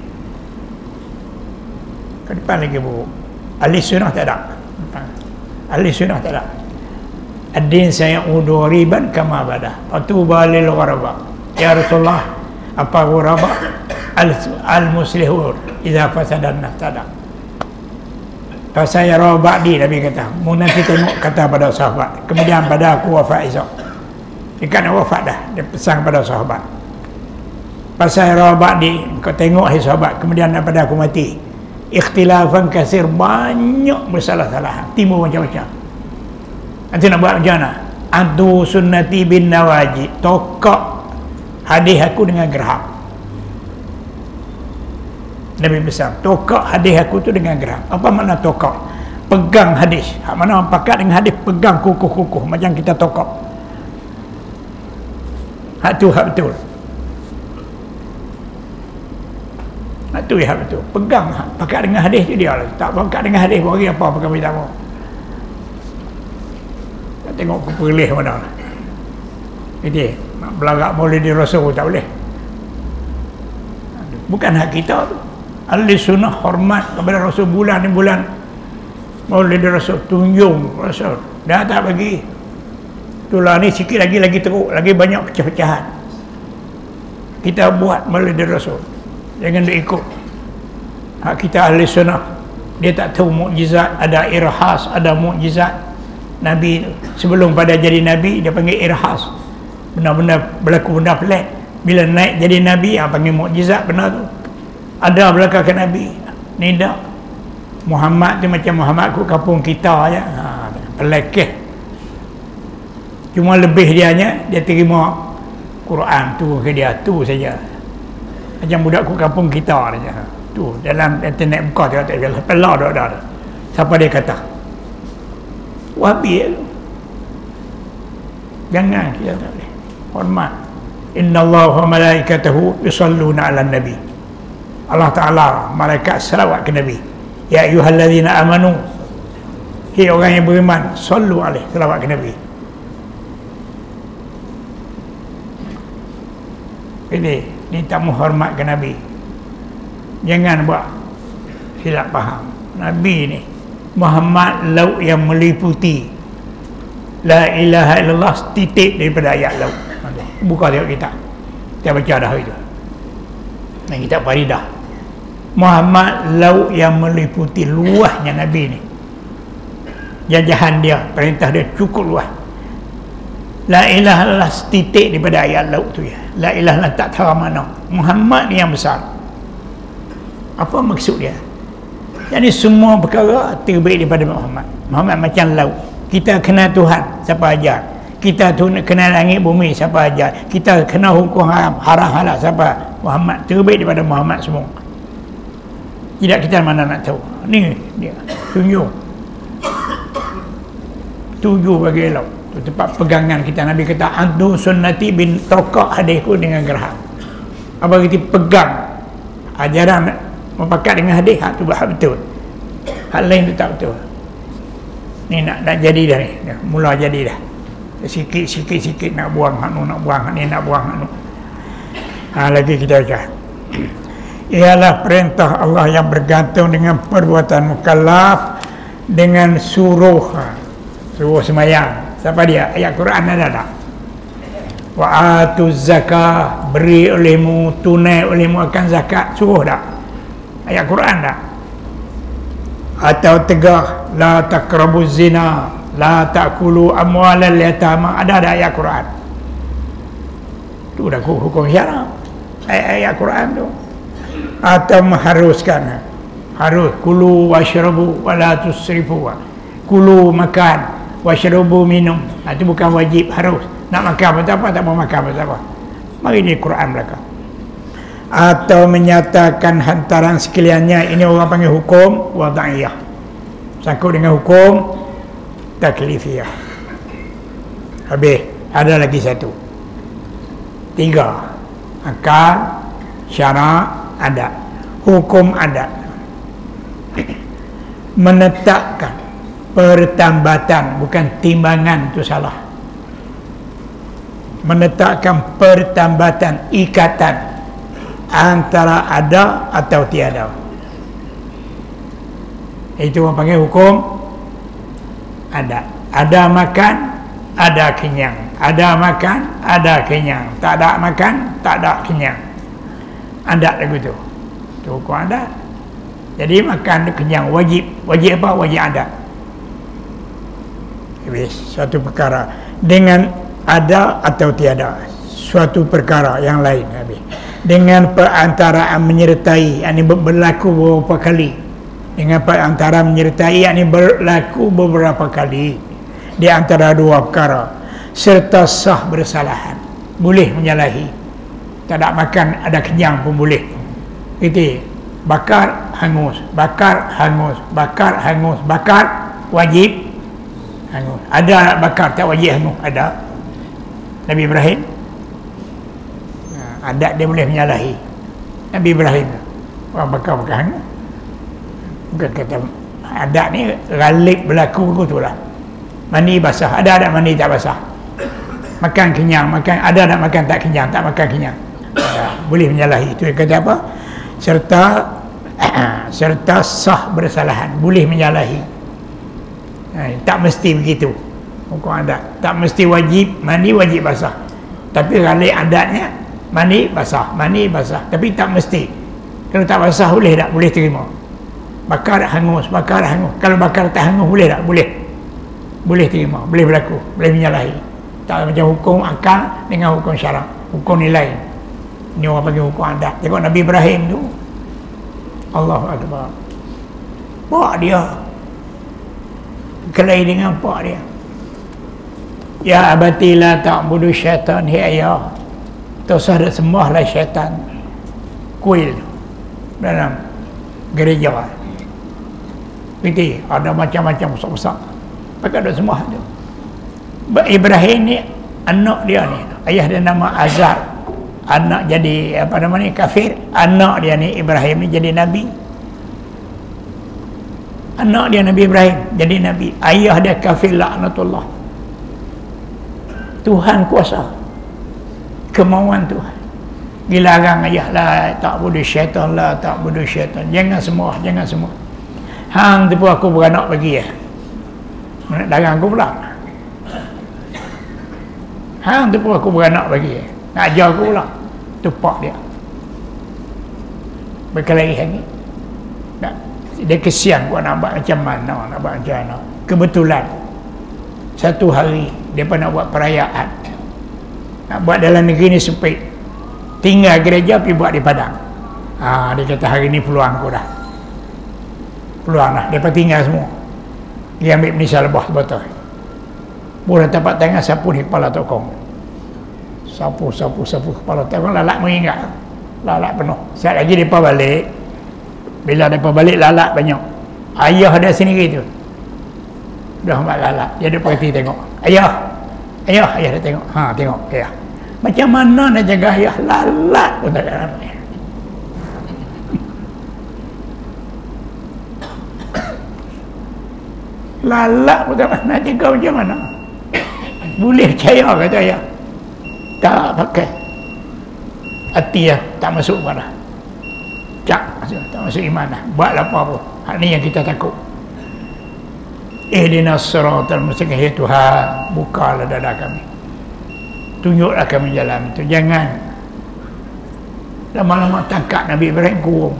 S1: Ke depan lagi buruk. Ahli sunnah tak ada. Ahli sunnah tak ada. Ad-din sayaudu riban kama bada. Fatuba lil gharaba. Ya Rasulullah, apa gharaba? Al-muslihur idza fasadan nahtada. Pasal ya ba'di, Nabi kata, mu nanti tengok kata pada sahabat, kemudian pada aku wafat esok. Dia kan wafat dah, dia pesan pada sahabat. Pasal ya ba'di, kau tengok hai sahabat, kemudian pada aku mati. Ikhtilafan kasir, banyak bersalah-salah, timbul macam-macam. Nanti nak buat macam mana? Adu sunnati bin nawajib, tokak hadis aku dengan gerham. Nabi besar, tokak hadis aku tu dengan gerham. Apa makna tokak? Pegang hadis. Hak mana orang pakat dengan hadis, pegang kukuh-kukuh macam kita tokak. Hak tu hak betul. Hak tu tu ya betul. Pegang pakat dengan hadis tu dia lah. Tak pakat dengan hadis bagi apa pakai berita apa. Tak tengok kepelih mana. Jadi nak belagak Maulid Rasul tak boleh. Bukan hak kita tu. Ahli sunnah hormat kepada Rasul, bulan ni bulan Maulid Rasul, tunjung Rasul. Dah tak bagi. Itulah ni sikit lagi lagi teruk, lagi banyak pecah-pecahan. Kita buat Maulid Rasul. Jangan dia ikut. Hak kita ahli sunnah. Dia tak tahu mukjizat, ada irhas, ada mukjizat. Nabi sebelum pada jadi Nabi dia panggil irhas. Benar-benar berlaku benda pelik. Bila naik jadi Nabi, yang panggil mukjizat benar tu. Ada belakang ke Nabi. Ni tak. Muhammad tu macam Muhammad ku kampung kita aja. Ha, pelekeh. Cuma lebih dianya dia terima Quran tu ke dia tu saja. Macam budak ku kampung kita saja. Tu dalam internet buka tengok tak ada. Pelah dah dah. Siapa dia kata? Wahabi. Jangan kita tak boleh. Hormat. Innallaha wa malaikatahu yusalluna 'alan nabi. Allah Ta'ala malaikat selawat ke Nabi. Ya ayyuhallazina amanu, hai orang yang beriman, sallu alaihi, selawat ke Nabi. Ini ni tak menghormat ke Nabi. Jangan buat silap faham. Nabi ni Muhammad lauk yang meliputi la ilaha illallah titik daripada ayat lauk. Buka tengok kita. Kita baca dah itu. Nah, kita Faridah. Muhammad lauk yang meliputi luasnya Nabi ni. Jajahan dia, perintah dia cukup luas. La ilaha illallah titik daripada ayat lauk tu ya. La ilaha illallah tak tahu mana. Muhammad ni yang besar. Apa maksud dia? Jadi semua perkara terbaik daripada Muhammad. Muhammad macam lauk. Kita kenal Tuhan, siapa ajar? Kita tu kenal langit bumi, siapa ajar? Kita kenal hukum haram, haram halal, siapa? Muhammad. Terbaik daripada Muhammad semua. Tidak kita mana nak tahu. Ni dia tunjuk. Tujuh bagi lauk. Tu tempat pegangan kita. Nabi kata antu sunnati bin tokak hadisku dengan gerham. Apa kita pegang ajaran mempakat dengan hadis, hak tu betul. Hak lain tu tak betul. Ni nak nak jadi dah ni. Dah, mula jadi dah. Sikit sikit sikit nak buang hak nu, nak buang hak ni, nak buang hak nu. Ha, lagi kita baca. Ialah perintah Allah yang bergantung dengan perbuatan mukallaf dengan suruh suruh semayang. Siapa dia? Ayat Quran ada tak? Wa atuz zakah, beri olehmu, tunai olehmu akan zakat, suruh tak? Ayat Quran tak? Atau tegah la taqrabuz zina, la ta'kulu amwalal yatama, ada ada ayat Quran. Tu dah hukum syarak. Ayat Quran tu. Atau mengharuskan, harus kulu washrabu wala tusrifu, kulu makan washrabu minum. Itu bukan wajib, harus. Nak makan apa-apa, tak mau makan apa-apa. Mari ni Quran belakang. Atau menyatakan hantaran sekaliannya, ini orang panggil hukum wada'iyah, sangkut dengan hukum taklifiyah. Habis, ada lagi satu. Tiga. Akal, syarak, adat, hukum adat. Menetapkan pertambatan, bukan timbangan, itu salah. Menetapkan pertambatan, ikatan antara ada atau tiada. Itu orang panggil hukum adat. Ada makan, ada kenyang. Ada makan, ada kenyang. Tak ada makan, tak ada kenyang. Adat lagu tu. Itu hukum adat. Jadi makan kenyang wajib. Wajib apa? Wajib adat. Habis suatu perkara dengan ada atau tiada. Suatu perkara yang lain habis. Dengan perantaraan menyertai, yakni berlaku beberapa kali. Dengan perantaraan menyertai, yakni berlaku beberapa kali di antara dua perkara, serta sah bersalahan. Boleh menyalahi. Tak ada makan, ada kenyang pun boleh. Itu bakar hangus, bakar hangus, bakar hangus, bakar wajib hangus. Ada nak bakar tak wajib hangus? Ada. Nabi Ibrahim, adat dia boleh menyalahi. Nabi Ibrahim orang bakar-bakar hangus. Bukan kata adat ni ghalib berlaku tu lah. Mandi basah, ada adat mandi tak basah. Makan kenyang, makan ada nak makan tak kenyang, tak makan kenyang. Ya, boleh menyalahi. Itu dia kata apa? Serta serta sah bersalahan, boleh menyalahi. Ha, tak mesti begitu. Hukum adat tak mesti wajib mandi wajib basah. Tapi ghalib adatnya mandi basah, mandi basah. Tapi tak mesti. Kalau tak basah boleh tak? Boleh terima. Bakar tak hangus, bakar tak hangus. Kalau bakar tak hangus boleh tak? Boleh. Boleh terima, boleh berlaku, boleh menyalahi. Tak macam hukum akal dengan hukum syarak. Hukum nilai. Ini orang panggil hukum adat. Tengok Nabi Ibrahim tu. Allahu Akbar. Pak dia kelahi dengan pak dia. Ya abati la ta'budu syaitan. Hei ayah, tak usah dah sembahlah syaitan. Kuil dalam gereja. Betul, ada macam-macam besar-besar. Pakai dah sembah tu. Ibrahim ni anak dia ni, ayah dia nama Azar, anak jadi apa nama ni, kafir. Anak dia ni Ibrahim ni jadi nabi. Anak dia Nabi Ibrahim jadi nabi. Ayah dia kafir laknatullah. Tuhan kuasa, kemauan Tuhan. Dilarang ayah lah tak bodoh syaitan, lah tak bodoh syaitan. Jangan semua, jangan semua. Hang tu pun aku beranak bagi ya. Nak larang aku pula. Hang tu pun aku beranak bagi ya. Nak ajar aku pula. Tupak dia. Berkelahi lagi. Nak, dia kesian buat nak buat macam mana, nak buat macam mana. Kebetulan satu hari dia pun nak buat perayaan. Nak buat dalam negeri ni sempit. Tinggal gereja pergi buat di Padang. Ha, dia kata hari ni peluang aku dah. Peluang lah. Dia pun tinggal semua. Dia ambil Malaysia lebah betul. Boleh dapat tangan sapu di kepala tokong. Sapu, sapu, sapu kepala tokong. Lalak mengingat. Lalak penuh. Sekejap lagi mereka balik. Bila mereka balik, lalak banyak. Ayah dia sendiri tu dah buat lalak. Dia ada perhati tengok. Ayah. Ayah, ayah dia tengok. Ha, tengok. Ayah. Macam mana nak jaga ayah? Lalak pun tak ada namanya. Lalak pun tak nak jaga macam mana? Boleh percaya kata ayah. Tak pakai. Hati lah, tak masuk pada. Cak, tak masuk iman lah. Buatlah apa-apa. Hal ni yang kita takut. Ihdinas siratal mustaqim, ya Tuhan, bukalah dada kami. Tunjuklah kami jalan itu. Jangan lama-lama tangkap Nabi Ibrahim kurung.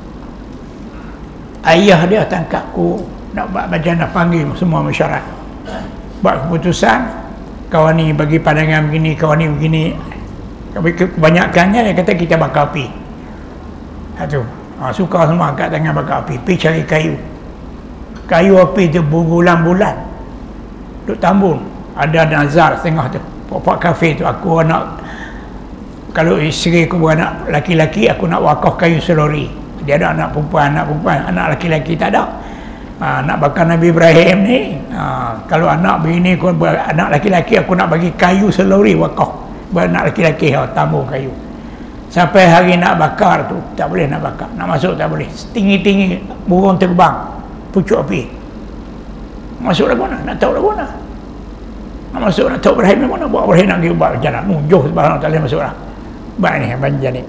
S1: Ayah dia tangkap kurung. Nak buat macam nak panggil semua masyarakat. Buat keputusan, kawan ni bagi pandangan begini, kawan ni begini. Kebanyakannya dia kata kita bakar api. Itu. Ha, suka semua angkat tangan bakar api. Pergi cari kayu. Kayu api tu berbulan-bulan. Duk tambun. Ada nazar setengah tu. Pak kafe tu, aku nak, kalau isteri aku beranak laki-laki, aku nak wakaf kayu selori. Dia ada anak perempuan, anak perempuan, anak laki-laki tak ada. Ha, nak bakar Nabi Ibrahim ni, ha, kalau anak bini aku, anak laki-laki, aku nak bagi kayu selori wakaf. Beranak laki-laki, ha, tambung kayu. Sampai hari nak bakar tu, tak boleh nak bakar. Nak masuk tak boleh. Tinggi-tinggi, burung terbang, pucuk api. Masuk lagu mana? Nak tahu lagu mana? Nak masuk nak tahu Ibrahim mana? Buat Ibrahim nak pergi buat macam mana? Nujuh sebarang tak boleh masuk lah. Baik ni, banjir ni.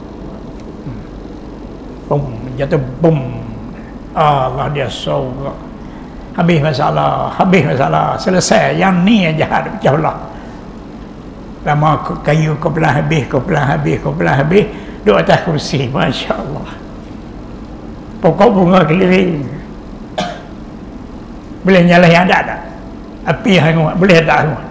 S1: Bum, jatuh bum. Allah dia sawa. Habis masalah, habis masalah. Selesai. Yang ni yang jahat, pecah belah. Lama kayu kau belah habis, kau belah habis, kau belah habis. Duduk atas kursi. Masya Allah. Pokok bunga keliling. Boleh nyalahi adat tak? Api hangus. Boleh tak hangus?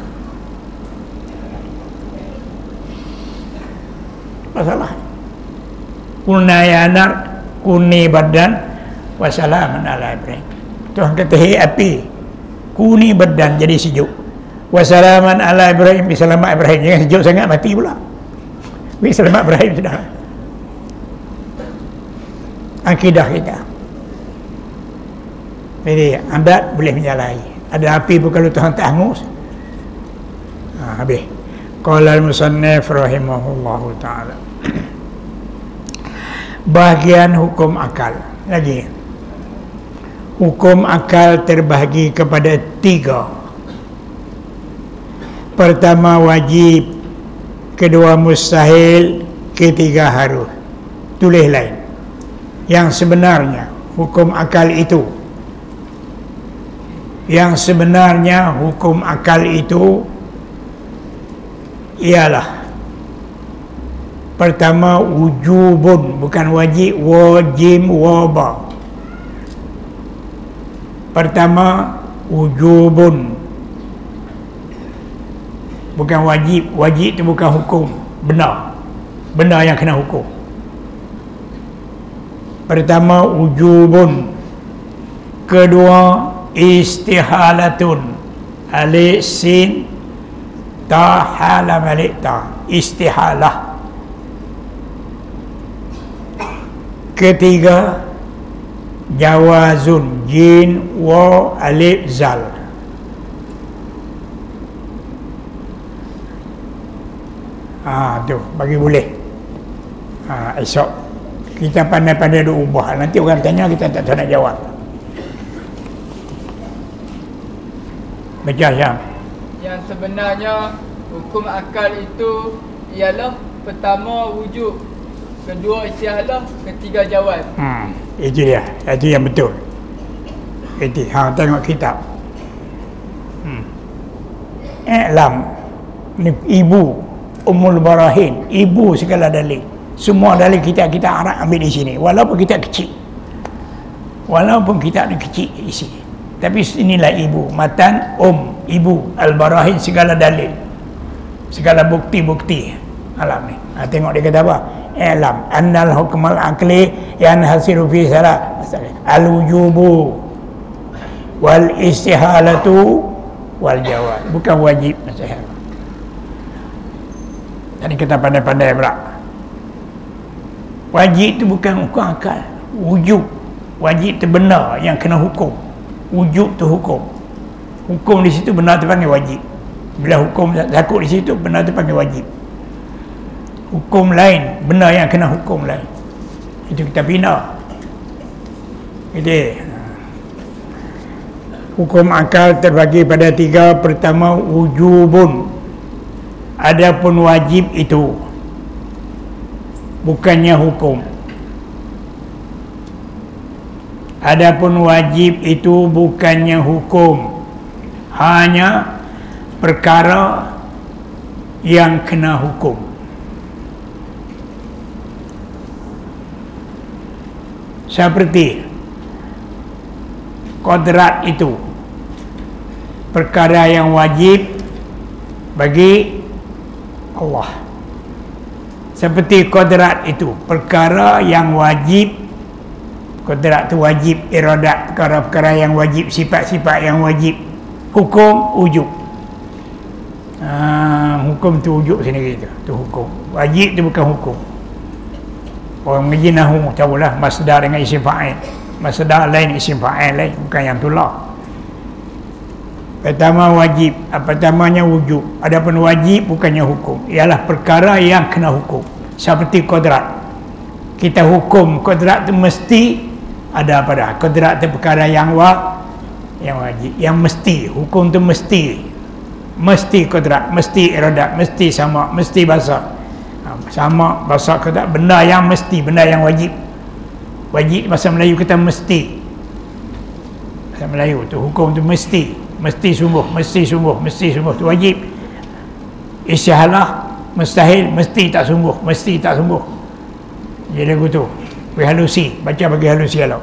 S1: Masalah. Kulna ya nar kuni badan wassalamun ala Ibrahim. Tuhan kata, hei api, kuni badan, jadi sejuk. Wassalamun ala Ibrahim, bisalamat Ibrahim. Jangan sejuk sangat, mati pula. Bisalamat Ibrahim sudah. Akidah kita. Jadi adat boleh menyalahi. Ada api pun kalau Tuhan tak hangus, ha, habis. Qala al-musannif rahimahullahu ta'ala, Bahagian hukum akal lagi. Hukum akal terbahagi kepada tiga. Pertama wajib, kedua mustahil, ketiga harus. Tulis lain. Yang sebenarnya hukum akal itu yang sebenarnya hukum akal itu ialah pertama wujubun, bukan wajib, wajib waba. Pertama wujubun, bukan wajib. Wajib itu bukan hukum, benar, benda yang kena hukum. Pertama wujubun, kedua istihalatun, alif sin ta hala malik ta, istihalah. Ketiga jawazun, jin wa alif zal. Ah tu bagi boleh. Ah esok kita pandai-pandai duk ubah. Nanti orang tanya kita tak tahu nak jawab. Baca Syam.
S2: Yang sebenarnya hukum akal itu ialah pertama wujud, kedua istihalah, ketiga jawaz.
S1: Hmm, itu dia. Itu yang betul. Itu ha tengok kitab. Hmm. I'lam ni ibu Ummul Barahin, ibu segala dalil. Semua dalil kita kita Arab ambil di sini, walaupun kita kecil. Walaupun kita ni kecil isi. Tapi inilah ibu, matan um, ibu Al-Barahin, segala dalil. Segala bukti-bukti alam ni. Ha, tengok dia kata apa? I'lam annal hukmal aqli yanhasiru fi salah al-wujubu wal istihalatu wal jawaz. Bukan wajib nasihat. Tadi kita pandai-pandai pula. Wajib itu bukan hukum akal. Wujub. Wajib itu benar yang kena hukum. Wujub tu hukum. Hukum di situ benar tu panggil wajib. Bila hukum takut di situ benar tu panggil wajib. Hukum lain, benar yang kena hukum lain. Itu kita bina. Jadi hukum akal terbagi pada tiga. Pertama wujubun. Adapun wajib itu bukannya hukum. Adapun wajib itu bukannya hukum, hanya perkara yang kena hukum. Seperti kodrat itu perkara yang wajib bagi Allah. Seperti kodrat itu perkara yang wajib. Kodrat itu wajib, iradat perkara-perkara yang wajib, sifat-sifat yang wajib. Hukum wujub. Ha, hukum tu wujub sendiri tu. Tu hukum. Wajib tu bukan hukum. Orang mengaji nahwu tahulah masdar dengan isim fa'il. Masdar lain, isim fa'il lain, bukan yang tulah. Pertama wajib, pertamanya wujub. Adapun wajib bukannya hukum, ialah perkara yang kena hukum. Seperti kodrat. Kita hukum kodrat itu mesti ada pada. Kodrat itu perkara yang wa, yang wajib, yang mesti. Hukum itu mesti. Mesti kodrat, mesti iradat, mesti sama, mesti basar. Sama, basar kodrat, benda yang mesti, benda yang wajib. Wajib bahasa Melayu kita mesti. Bahasa Melayu tu hukum tu mesti. Mesti sungguh, mesti sungguh, mesti sungguh tu wajib. Istihalah, mustahil, mesti tak sungguh, mesti tak sungguh. Jadi aku tu bagi halusi, baca bagi halusi kalau.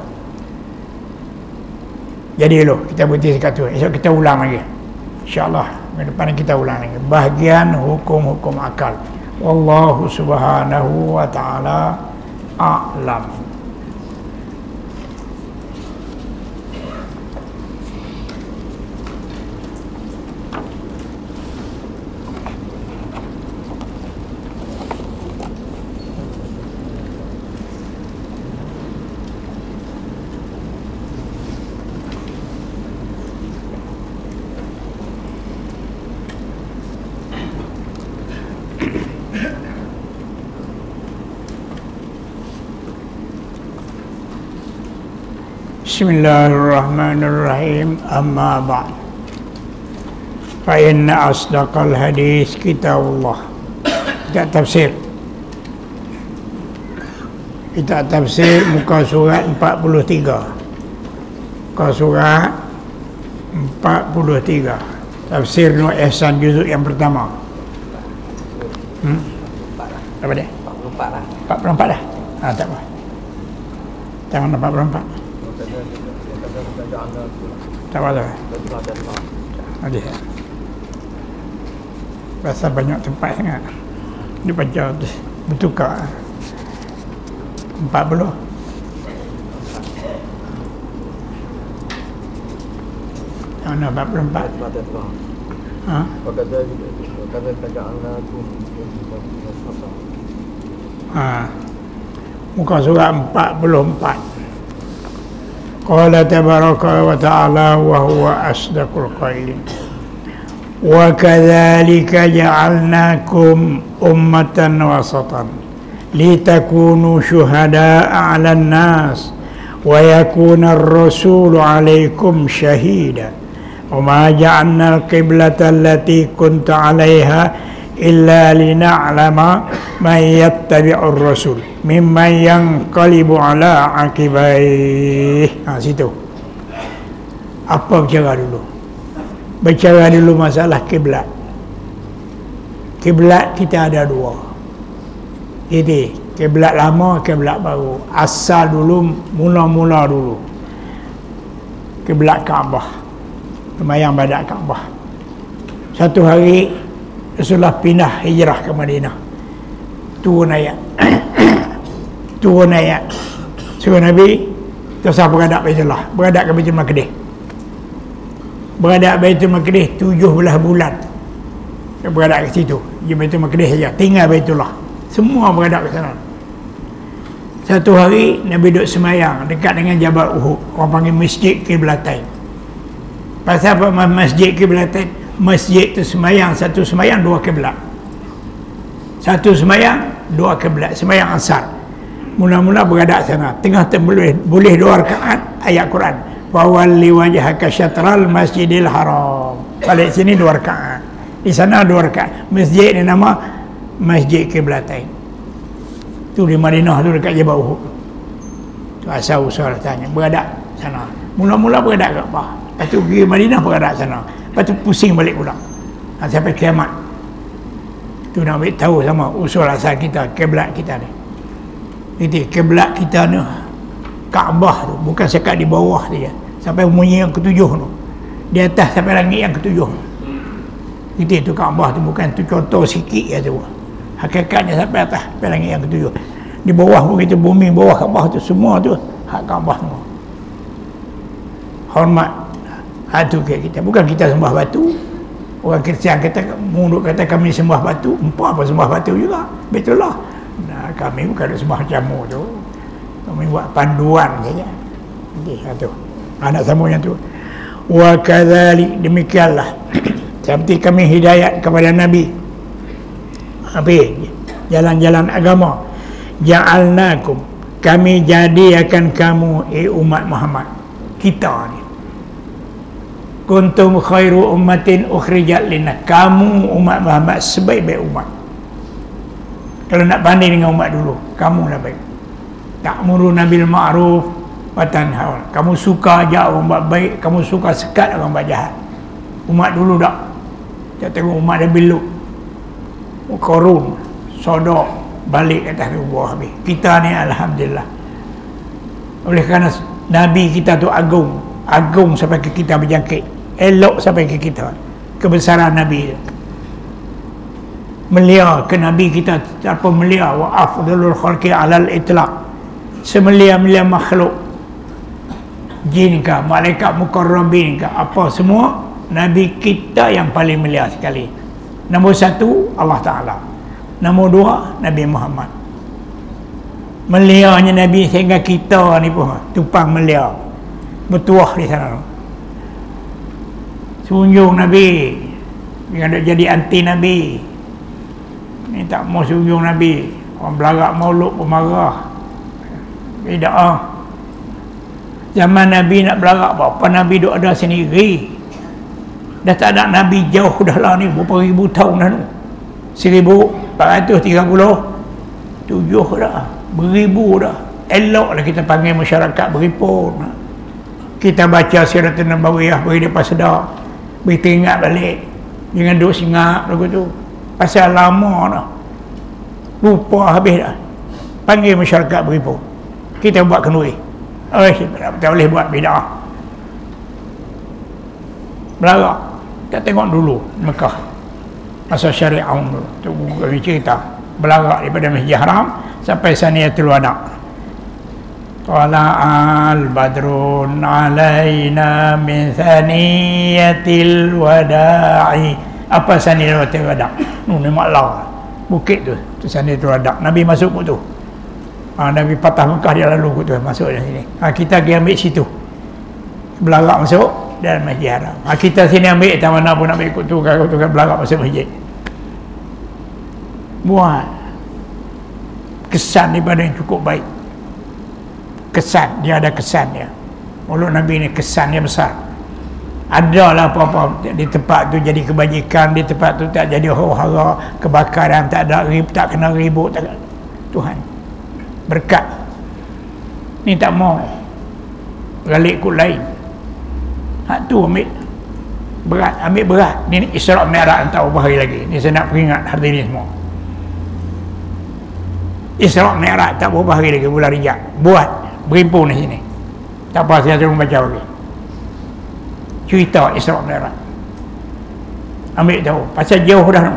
S1: Jadi dulu kita berhenti sekat tu. Esok kita ulang lagi, InsyaAllah minggu depan kita ulang lagi bahagian hukum-hukum akal. Wallahu subhanahu wa ta'ala a'lam. Bismillahirrahmanirrahim. Amma ba'd. Fa inna asdaqal hadis kitabullah. Kita tafsir. Kita tafsir muka surat empat puluh tiga. Muka surat empat puluh tiga. Tafsir Nur Ihsan juzuk yang pertama. Hmm? Apa dia?
S3: empat puluh empat lah.
S1: empat puluh empat dah. Ah, tak apa. Tangan empat puluh empat. Tak apa dah. Ada. Rasa banyak tempat sangat. Dia baca bertukar. empat puluh. Mana empat puluh empat? Ha? Ha. Muka surat empat puluh empat. Qala tabaraka wa ta'ala wa huwa asdaqul qailin. Wa kadzalika ja'alnakum ummatan wasatan litakunu syuhada'a 'alan nas wa yakuna ar-rasulu 'alaikum shahida. Wa ma ja'alna al-qiblata allati kunta 'alaiha illa lina'lama man yattabi'ur rasul mimman yanqalibu ala aqibaih. Ha, situ. Apa bicara dulu? Bicara dulu masalah kiblat. Kiblat kita ada dua. Jadi kiblat lama, kiblat baru. Asal dulu, mula-mula dulu kiblat Kaabah, sembahyang badak Kaabah. Satu hari Rasulullah pindah hijrah ke Madinah. Turun ayat. Turun ayat. Suruh Nabi terus beradak Baitullah, beradak ke Baitul Maqdis. Beradak Baitul Maqdis tujuh belas bulan. Dia beradak ke situ. Di Baitul Maqdis saja, tinggal Baitullah. Semua beradak ke sana. Satu hari Nabi duduk semayang dekat dengan Jabal Uhud. Orang panggil Masjid Qiblatain. Pasal apa Masjid Qiblatain? Masjid tu semayang, satu semayang dua kiblat. Satu semayang dua kiblat, semayang asar. Mula-mula beradak sana. Tengah boleh boleh dua rakaat ayat Quran. Wa walli wajhaka syatral masjidil haram. Balik sini dua rakaat. Di sana dua rakaat. Masjid ni nama Masjid Qiblatain. Tu di Madinah tu dekat Jabal Uhud. Tu asal usul tanya. Beradak sana. Mula-mula beradak kat Kaabah. Lepas tu pergi Madinah beradak sana. Lepas tu pusing balik pula. Ha, sampai kiamat. Tu nak ambil tahu sama usul asal kita, kiblat kita ni. Jadi kiblat kita ni Kaabah tu, bukan sekat di bawah dia. Sampai bunyi yang ketujuh tu. Di atas sampai langit yang ketujuh. Jadi tu Kaabah tu bukan tu contoh sikit ya tu. Hakikatnya sampai atas, sampai langit yang ketujuh. Di bawah pun kita bumi bawah Kaabah tu semua tu hak Kaabah semua. Hormat. Itu kita, bukan kita sembah batu. Orang Kristian kata, mundur kata kami sembah batu. Empat apa sembah batu juga, betul lah. Nah, kami bukan sembah jamu tu, kami buat panduan saja. Okey, itu anak sambung yang tu. Wa kadzalik, demikianlah seperti kami hidayat kepada Nabi apa jalan-jalan agama. Ja'alnakum, kami jadikan kamu eh umat Muhammad, kita ni. Kuntum khairu ummatin ukhrijat linnas, kamu umat Muhammad sebaik-baik umat. Kalau nak banding dengan umat dulu, kamu lah baik. Ta'muruna bil ma'ruf wa tanhauna, kamu suka ajak orang buat baik, kamu suka sekat orang buat jahat. Umat dulu tak. Kita tengok umat Nabi Lut, Qarun, Sodom, balik atas ke bawah habis. Kita ni alhamdulillah. Oleh kerana Nabi kita tu agung, agung sampai ke kita berjangkit, elok sampai ke kita, kebesaran Nabi, melia ke Nabi kita, apa melia, wa afdalul khalqi alal itlaq, semelia-melia makhluk, jin ke, malaikat mukarrabin ke, apa semua, Nabi kita yang paling melia sekali. Nombor satu Allah Ta'ala, nombor dua Nabi Muhammad. Melianya Nabi sehingga kita ni pun tupang melia, bertuah di sana. Sunjung Nabi, yang ada jadi anti Nabi. Ni tak mau sunjung Nabi, orang belagak maulud pun marah. Bida'ah. Zaman Nabi nak berlarak apa Nabi duk ada sendiri. Dah tak ada Nabi jauh dah lah ni, berapa ribu tahun dah tu. seribu empat ratus tiga puluh tujuh dah, beribu dah. Eloklah kita panggil masyarakat berhimpun. Kita baca Siratul Nabawiyah beri dia sedar, beri teringat balik. Jangan duk singap lagu tu. Pasal lama dah. Lupa habis dah. Panggil masyarakat berhimpun. Kita buat kenduri. Oh, tak boleh buat bid'ah. Belarak. Kita tengok dulu Mekah. Masa syariah dulu. Tu kami cerita. Belarak daripada Masjid Haram sampai Saniyatul Wada'. Tala'al badrun alaina min Saniyatil Wada'i. Apa Saniyatul Wada'? Nu ni maklah. Bukit tu. Tu Saniyatul Wada'. Nabi masuk pun tu. Ha, Nabi patah Mekah dia lalu tu masuk dari sini. Ha, kita pergi ambil situ. Belarak masuk dan Masjid Haram. Ha, kita sini ambil tak mana pun nak ambil ikut tu kan tu kan belarak masuk masjid. Buat kesan daripada yang cukup baik. Kesan dia ada kesan dia. Mulut Nabi ni kesan dia besar. Adalah apa-apa di tempat tu jadi kebajikan, di tempat tu tak jadi huru-hara, kebakaran, tak ada rib, tak kena ribut, tak Tuhan berkat ni tak mau galik ikut lain. Hak tu ambil berat, ambil berat. Ni Isra' Mi'raj tak berapa hari lagi. Ni saya nak peringat hadirin semua. Isra' Mi'raj tak berapa hari lagi bulan Rejab. Buat berhimpun di sini. Tak apa saya suruh baca lagi. Cerita Isra' Mi'raj. Ambil tahu pasal jauh dah.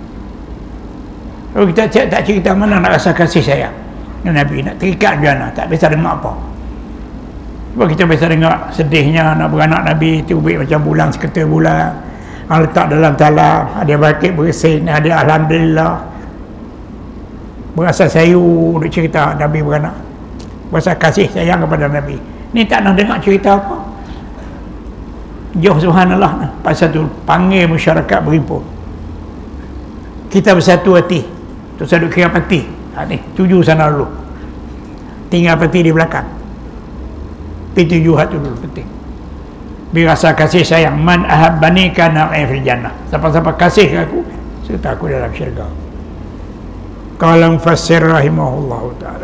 S1: Kalau kita tak, tak cerita mana nak rasa kasih sayang Nabi, nak terikat jana, tak biasa dengar apa. Sebab kita biasa dengar sedihnya nak beranak Nabi, tubik macam bulan, seketul bulan, letak dalam talam, ada bakit bersin, ada alhamdulillah, berasa sayu untuk cerita Nabi beranak, berasa kasih sayang kepada Nabi. Ni tak nak dengar cerita apa. Jauh subhanallah. Pasal tu panggil masyarakat berhimpun. Kita bersatu hati. Tu saya duk kira peti. Ha, ni tuju sana dulu, tinggal peti di belakang. Pi tuju hati dulu penting. Biar rasa kasih sayang. Man ahabbani kana fil jannah. Siapa-siapa kasih aku, serta aku dalam syurga. Qala mufassir rahimahullah taala.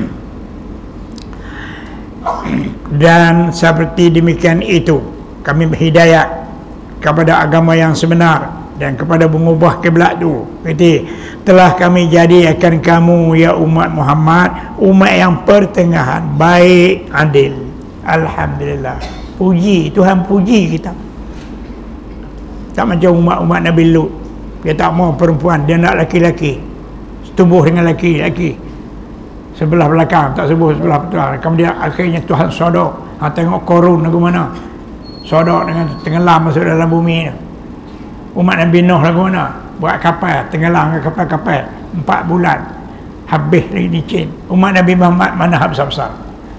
S1: Dan seperti demikian itu kami berhidayat kepada agama yang sebenar dan kepada mengubah kiblat tu. Berarti telah kami jadikan kamu ya umat Muhammad umat yang pertengahan, baik, adil. Alhamdulillah. Puji Tuhan, puji kita. Tak macam umat-umat Nabi Lut. Dia tak mau perempuan, dia nak laki-laki. Setubuh dengan laki-laki. Sebelah belakang, tak sebuah sebelah belakang. Kemudian akhirnya Tuhan sodok. Ha, tengok Korun lagu mana. Sodok dengan tenggelam masuk dalam bumi ni. Umat Nabi Nuh lagu mana? Buat kapal, tenggelam ke kapal-kapal empat bulan, habis lagi licin. Umat Nabi Muhammad mana besar-besar.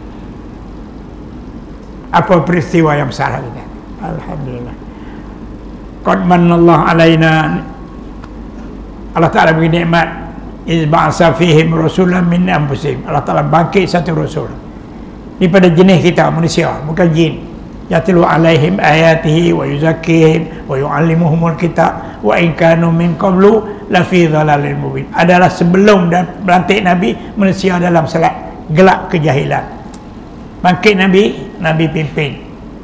S1: Apa peristiwa yang besar hari ini? Alhamdulillah. Qad manallahu alaina. Allah Ta'ala beri nikmat. Iz ba'asa fihim rasulan min anfusihim. Allah Ta'ala bangkit satu rasul daripada jenis kita manusia, bukan jin. Yatlu alaihim ayatihi wa yuzakkihim wa yu'allimuhumul kitab wa in kanu min qablu la fi dhalalin mubin. Adalah sebelum dan melantik Nabi, manusia dalam salat gelap kejahilan. Bangkit Nabi, Nabi pimpin.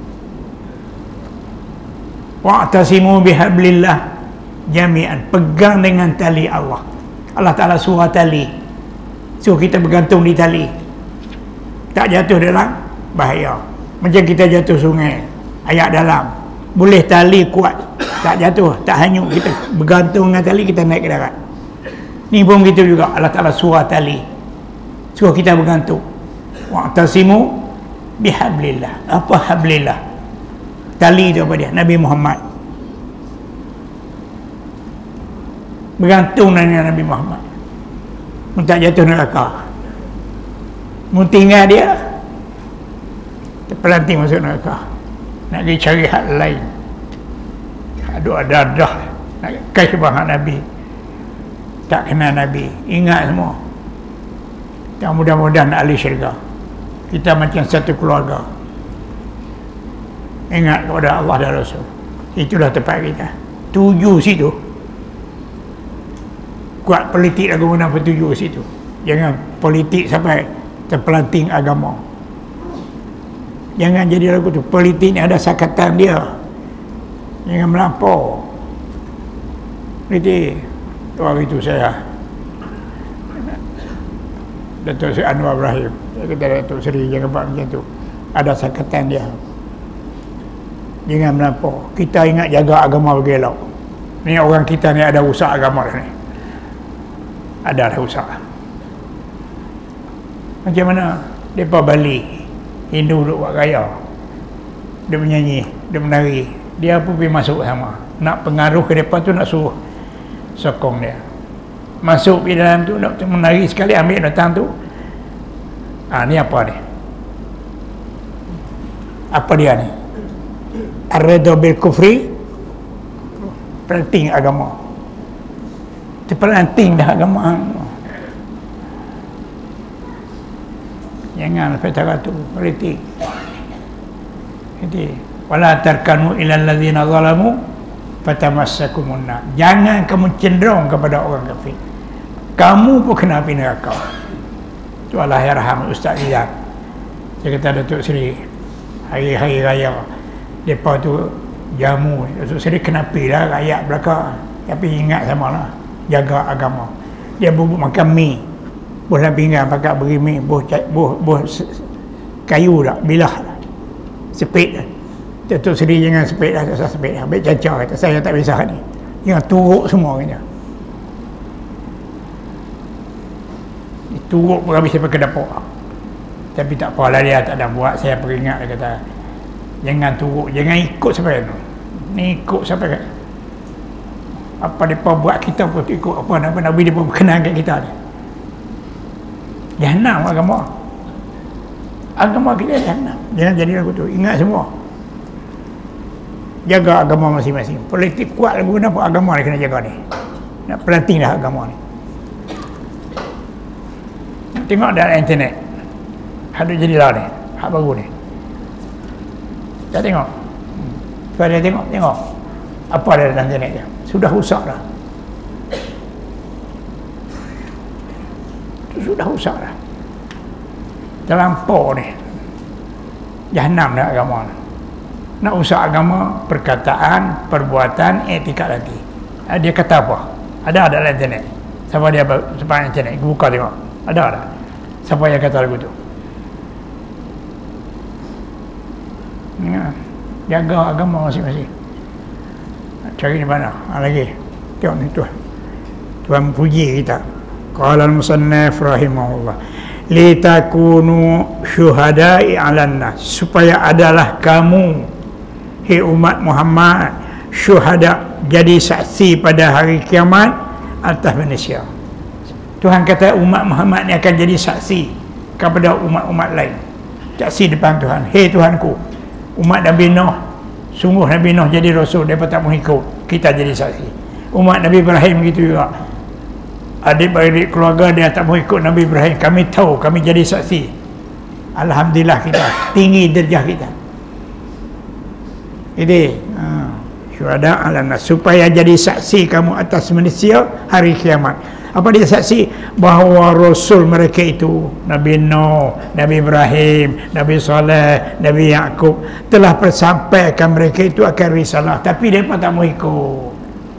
S1: Wa'tasimu bihablillah jami'an. Pegang dengan tali Allah. Allah Ta'ala suruh tali. Suruh kita bergantung di tali. Tak jatuh dalam bahaya. Macam kita jatuh sungai, ayak dalam, boleh tali kuat, tak jatuh, tak hanyut, kita bergantung dengan tali, kita naik ke darat. Ni pun gitu juga. Allah Ta'ala suruh tali, suruh kita bergantung. Wa'tasimu bihablillah. Apa hablillah? Tali itu apa dia? Nabi Muhammad. Bergantung dengan Nabi Muhammad. Mun tak jatuh neraka. Mun tinggal dia, terpelanting masuk neraka. Nak pergi cari hak lain, aduh ada-adah nak kasih bahan Nabi, tak kenal Nabi. Ingat semua. Dan mudah-mudahan ahli syurga. Kita macam satu keluarga. ingat kepada Allah dan Rasul. Itulah tempat kita. Tuju situ. Kuat politik lagu guna bertuju situ. Jangan politik sampai terpelanting agama. Jangan jadi lagu tu. Politik ni ada sakatan dia. Jangan melampau. Jadi waktu itu saya Datuk Seri Anwar Ibrahim, saya kata Datuk Seri jangan buat macam tu. Ada sakatan dia. Jangan melampau. Kita ingat jaga agama bergelok. Ni orang kita ni ada usaha agama dah ni. Ada dah usaha. Macam mana mereka Bali Hindu duk buat gaya, dia menyanyi, dia menari, dia pun pergi masuk sama. Nak pengaruh ke depan tu, nak suruh sokong dia masuk di dalam tu, nak menari sekali, ambil datang tu. Ah, ni apa ni? Apa dia ni? Ar-ridha bil kufri, penting agama. Terpelanting dah agama. Jangan perkara tu politik. Jadi wala tarkanu ilal ladzina zalamu fatamassakumun nar. Jangan kamu cenderung kepada orang kafir. Kamu pun kena api neraka. Tu Allah yarham Ustaz Izan. Saya kata Datuk Seri, hari-hari raya depa tu jamu, Datuk Seri kena api lah rakyat belaka. Tapi ingat samalah, jaga agama. Dia bubuk makan mi, buh dalam pinggan pakai beri mi, buh buh buh kayu dah, bilah sepit. Datuk Seri jangan sepit dah, tak usah sepit dah. Ambil cacar kata, saya tak bisa ni. Jangan turuk semua kata. Turuk pun habis sampai ke dapur. Tapi tak apalah, dia tak ada buat, saya peringat dia kata. Jangan turuk, jangan ikut sampai tu. Ni ikut sampai kat. Apa mereka buat kita pun ikut apa Nabi Nabi dia pun berkenan kat kita ni. Jahannam agama. Agama kita jahannam. Jangan jadi lagu tu. Ingat semua. Jaga agama masing-masing. Politik kuat lagu kenapa agama ni kena jaga ni. Nak pelanting dah agama ni. Tengok dalam internet. Ada jadilah ni. Hak baru ni. Tak tengok. Tuan dia tengok, tengok. Apa ada dalam internet dia. Sudah rusak dah. Sudah rusak dah. Terlampau ni. Jahannam dah agama ni. Nak rusak agama, perkataan, perbuatan, etikat hati. Dia kata apa? Ada dalam internet. Siapa dia sebab internet? Buka tengok. Ada ada. Siapa yang kata lagu tu? Ya, jaga agama masing-masing. Cari di mana? Ha, lagi. Tengok ni tuan. Tuan puji kita. Qala al-musannif rahimahullah. Litakunu syuhada'i 'alan nas. Supaya adalah kamu, hai umat Muhammad, syuhada, jadi saksi pada hari kiamat atas manusia. Tuhan kata umat Muhammad ni akan jadi saksi kepada umat-umat lain. Saksi depan Tuhan. Hei Tuhanku, umat Nabi Nuh, sungguh Nabi Nuh jadi rasul, mereka tak mau ikut, kita jadi saksi. Umat Nabi Ibrahim gitu juga. Adik-adik keluarga dia tak mau ikut Nabi Ibrahim, kami tahu, kami jadi saksi. Alhamdulillah kita tinggi derajah kita. Jadi ha, syuhada ala nas, supaya jadi saksi kamu atas manusia hari kiamat. Apa dia saksi? Bahawa Rasul mereka itu Nabi Nuh, Nabi Ibrahim, Nabi Saleh, Nabi Yaqub telah persampaikan mereka itu akan risalah, tapi mereka tak mau ikut.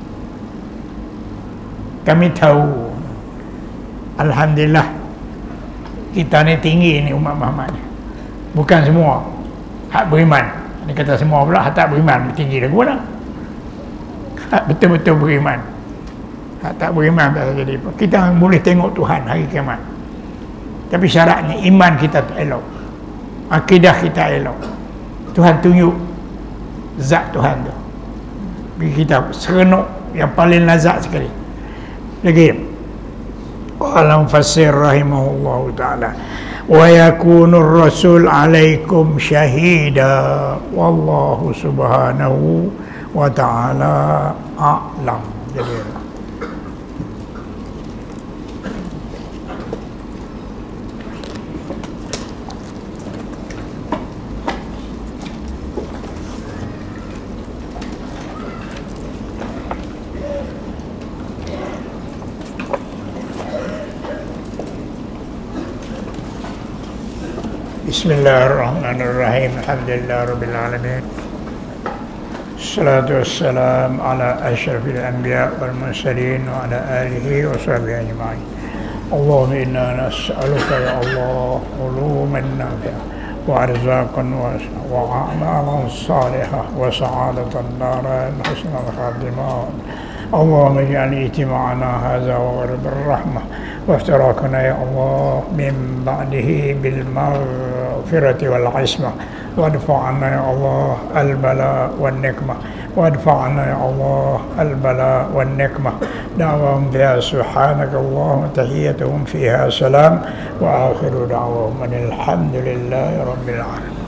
S1: Kami tahu. Alhamdulillah kita ni tinggi ni umat Muhammad ni. Bukan semua hak beriman. Dia kata semua pula hak tak beriman tinggi dah guna. Hak betul-betul beriman. Hak tak beriman tak jadi apa. Kita boleh tengok Tuhan hari kiamat. Tapi syaratnya iman kita elok. Akidah kita elok. Tuhan tunjuk zat Tuhan tu. Bagi kita serenuk yang paling lazat sekali. Lagi. Qala mufassir rahimahullahu ta'ala. Wa yakunur rasul alaikum syahida. Wallahu subhanahu wa ta'ala a'lam. Jadi Bismillahirrahmanirrahim. Alhamdulillah Rabbil Alamin. Salatu wassalam ala ashrafil anbiya wal mursalin wa ala alihi wa sahbihi ajma'in. Allahumma inna nas'aluka ya Allah uluman nafi'ah wa arzaqan wasi'ah wa a'malan salihah wa sa'adatan daran husnal khatimah. Allahumma ij'al ijtima'ana hadza wa ghurbar rahmah wa iftirakana ya Allah min ba'dihi bil maghfirati wal 'ismah وادفع عنا يا الله البلاء والنكمة وادفع عنا يا الله البلاء والنكمة دعواهم فيها سبحانك اللهم تحيتهم فيها سلام وآخر دعواهم أن الحمد لله رب العالمين.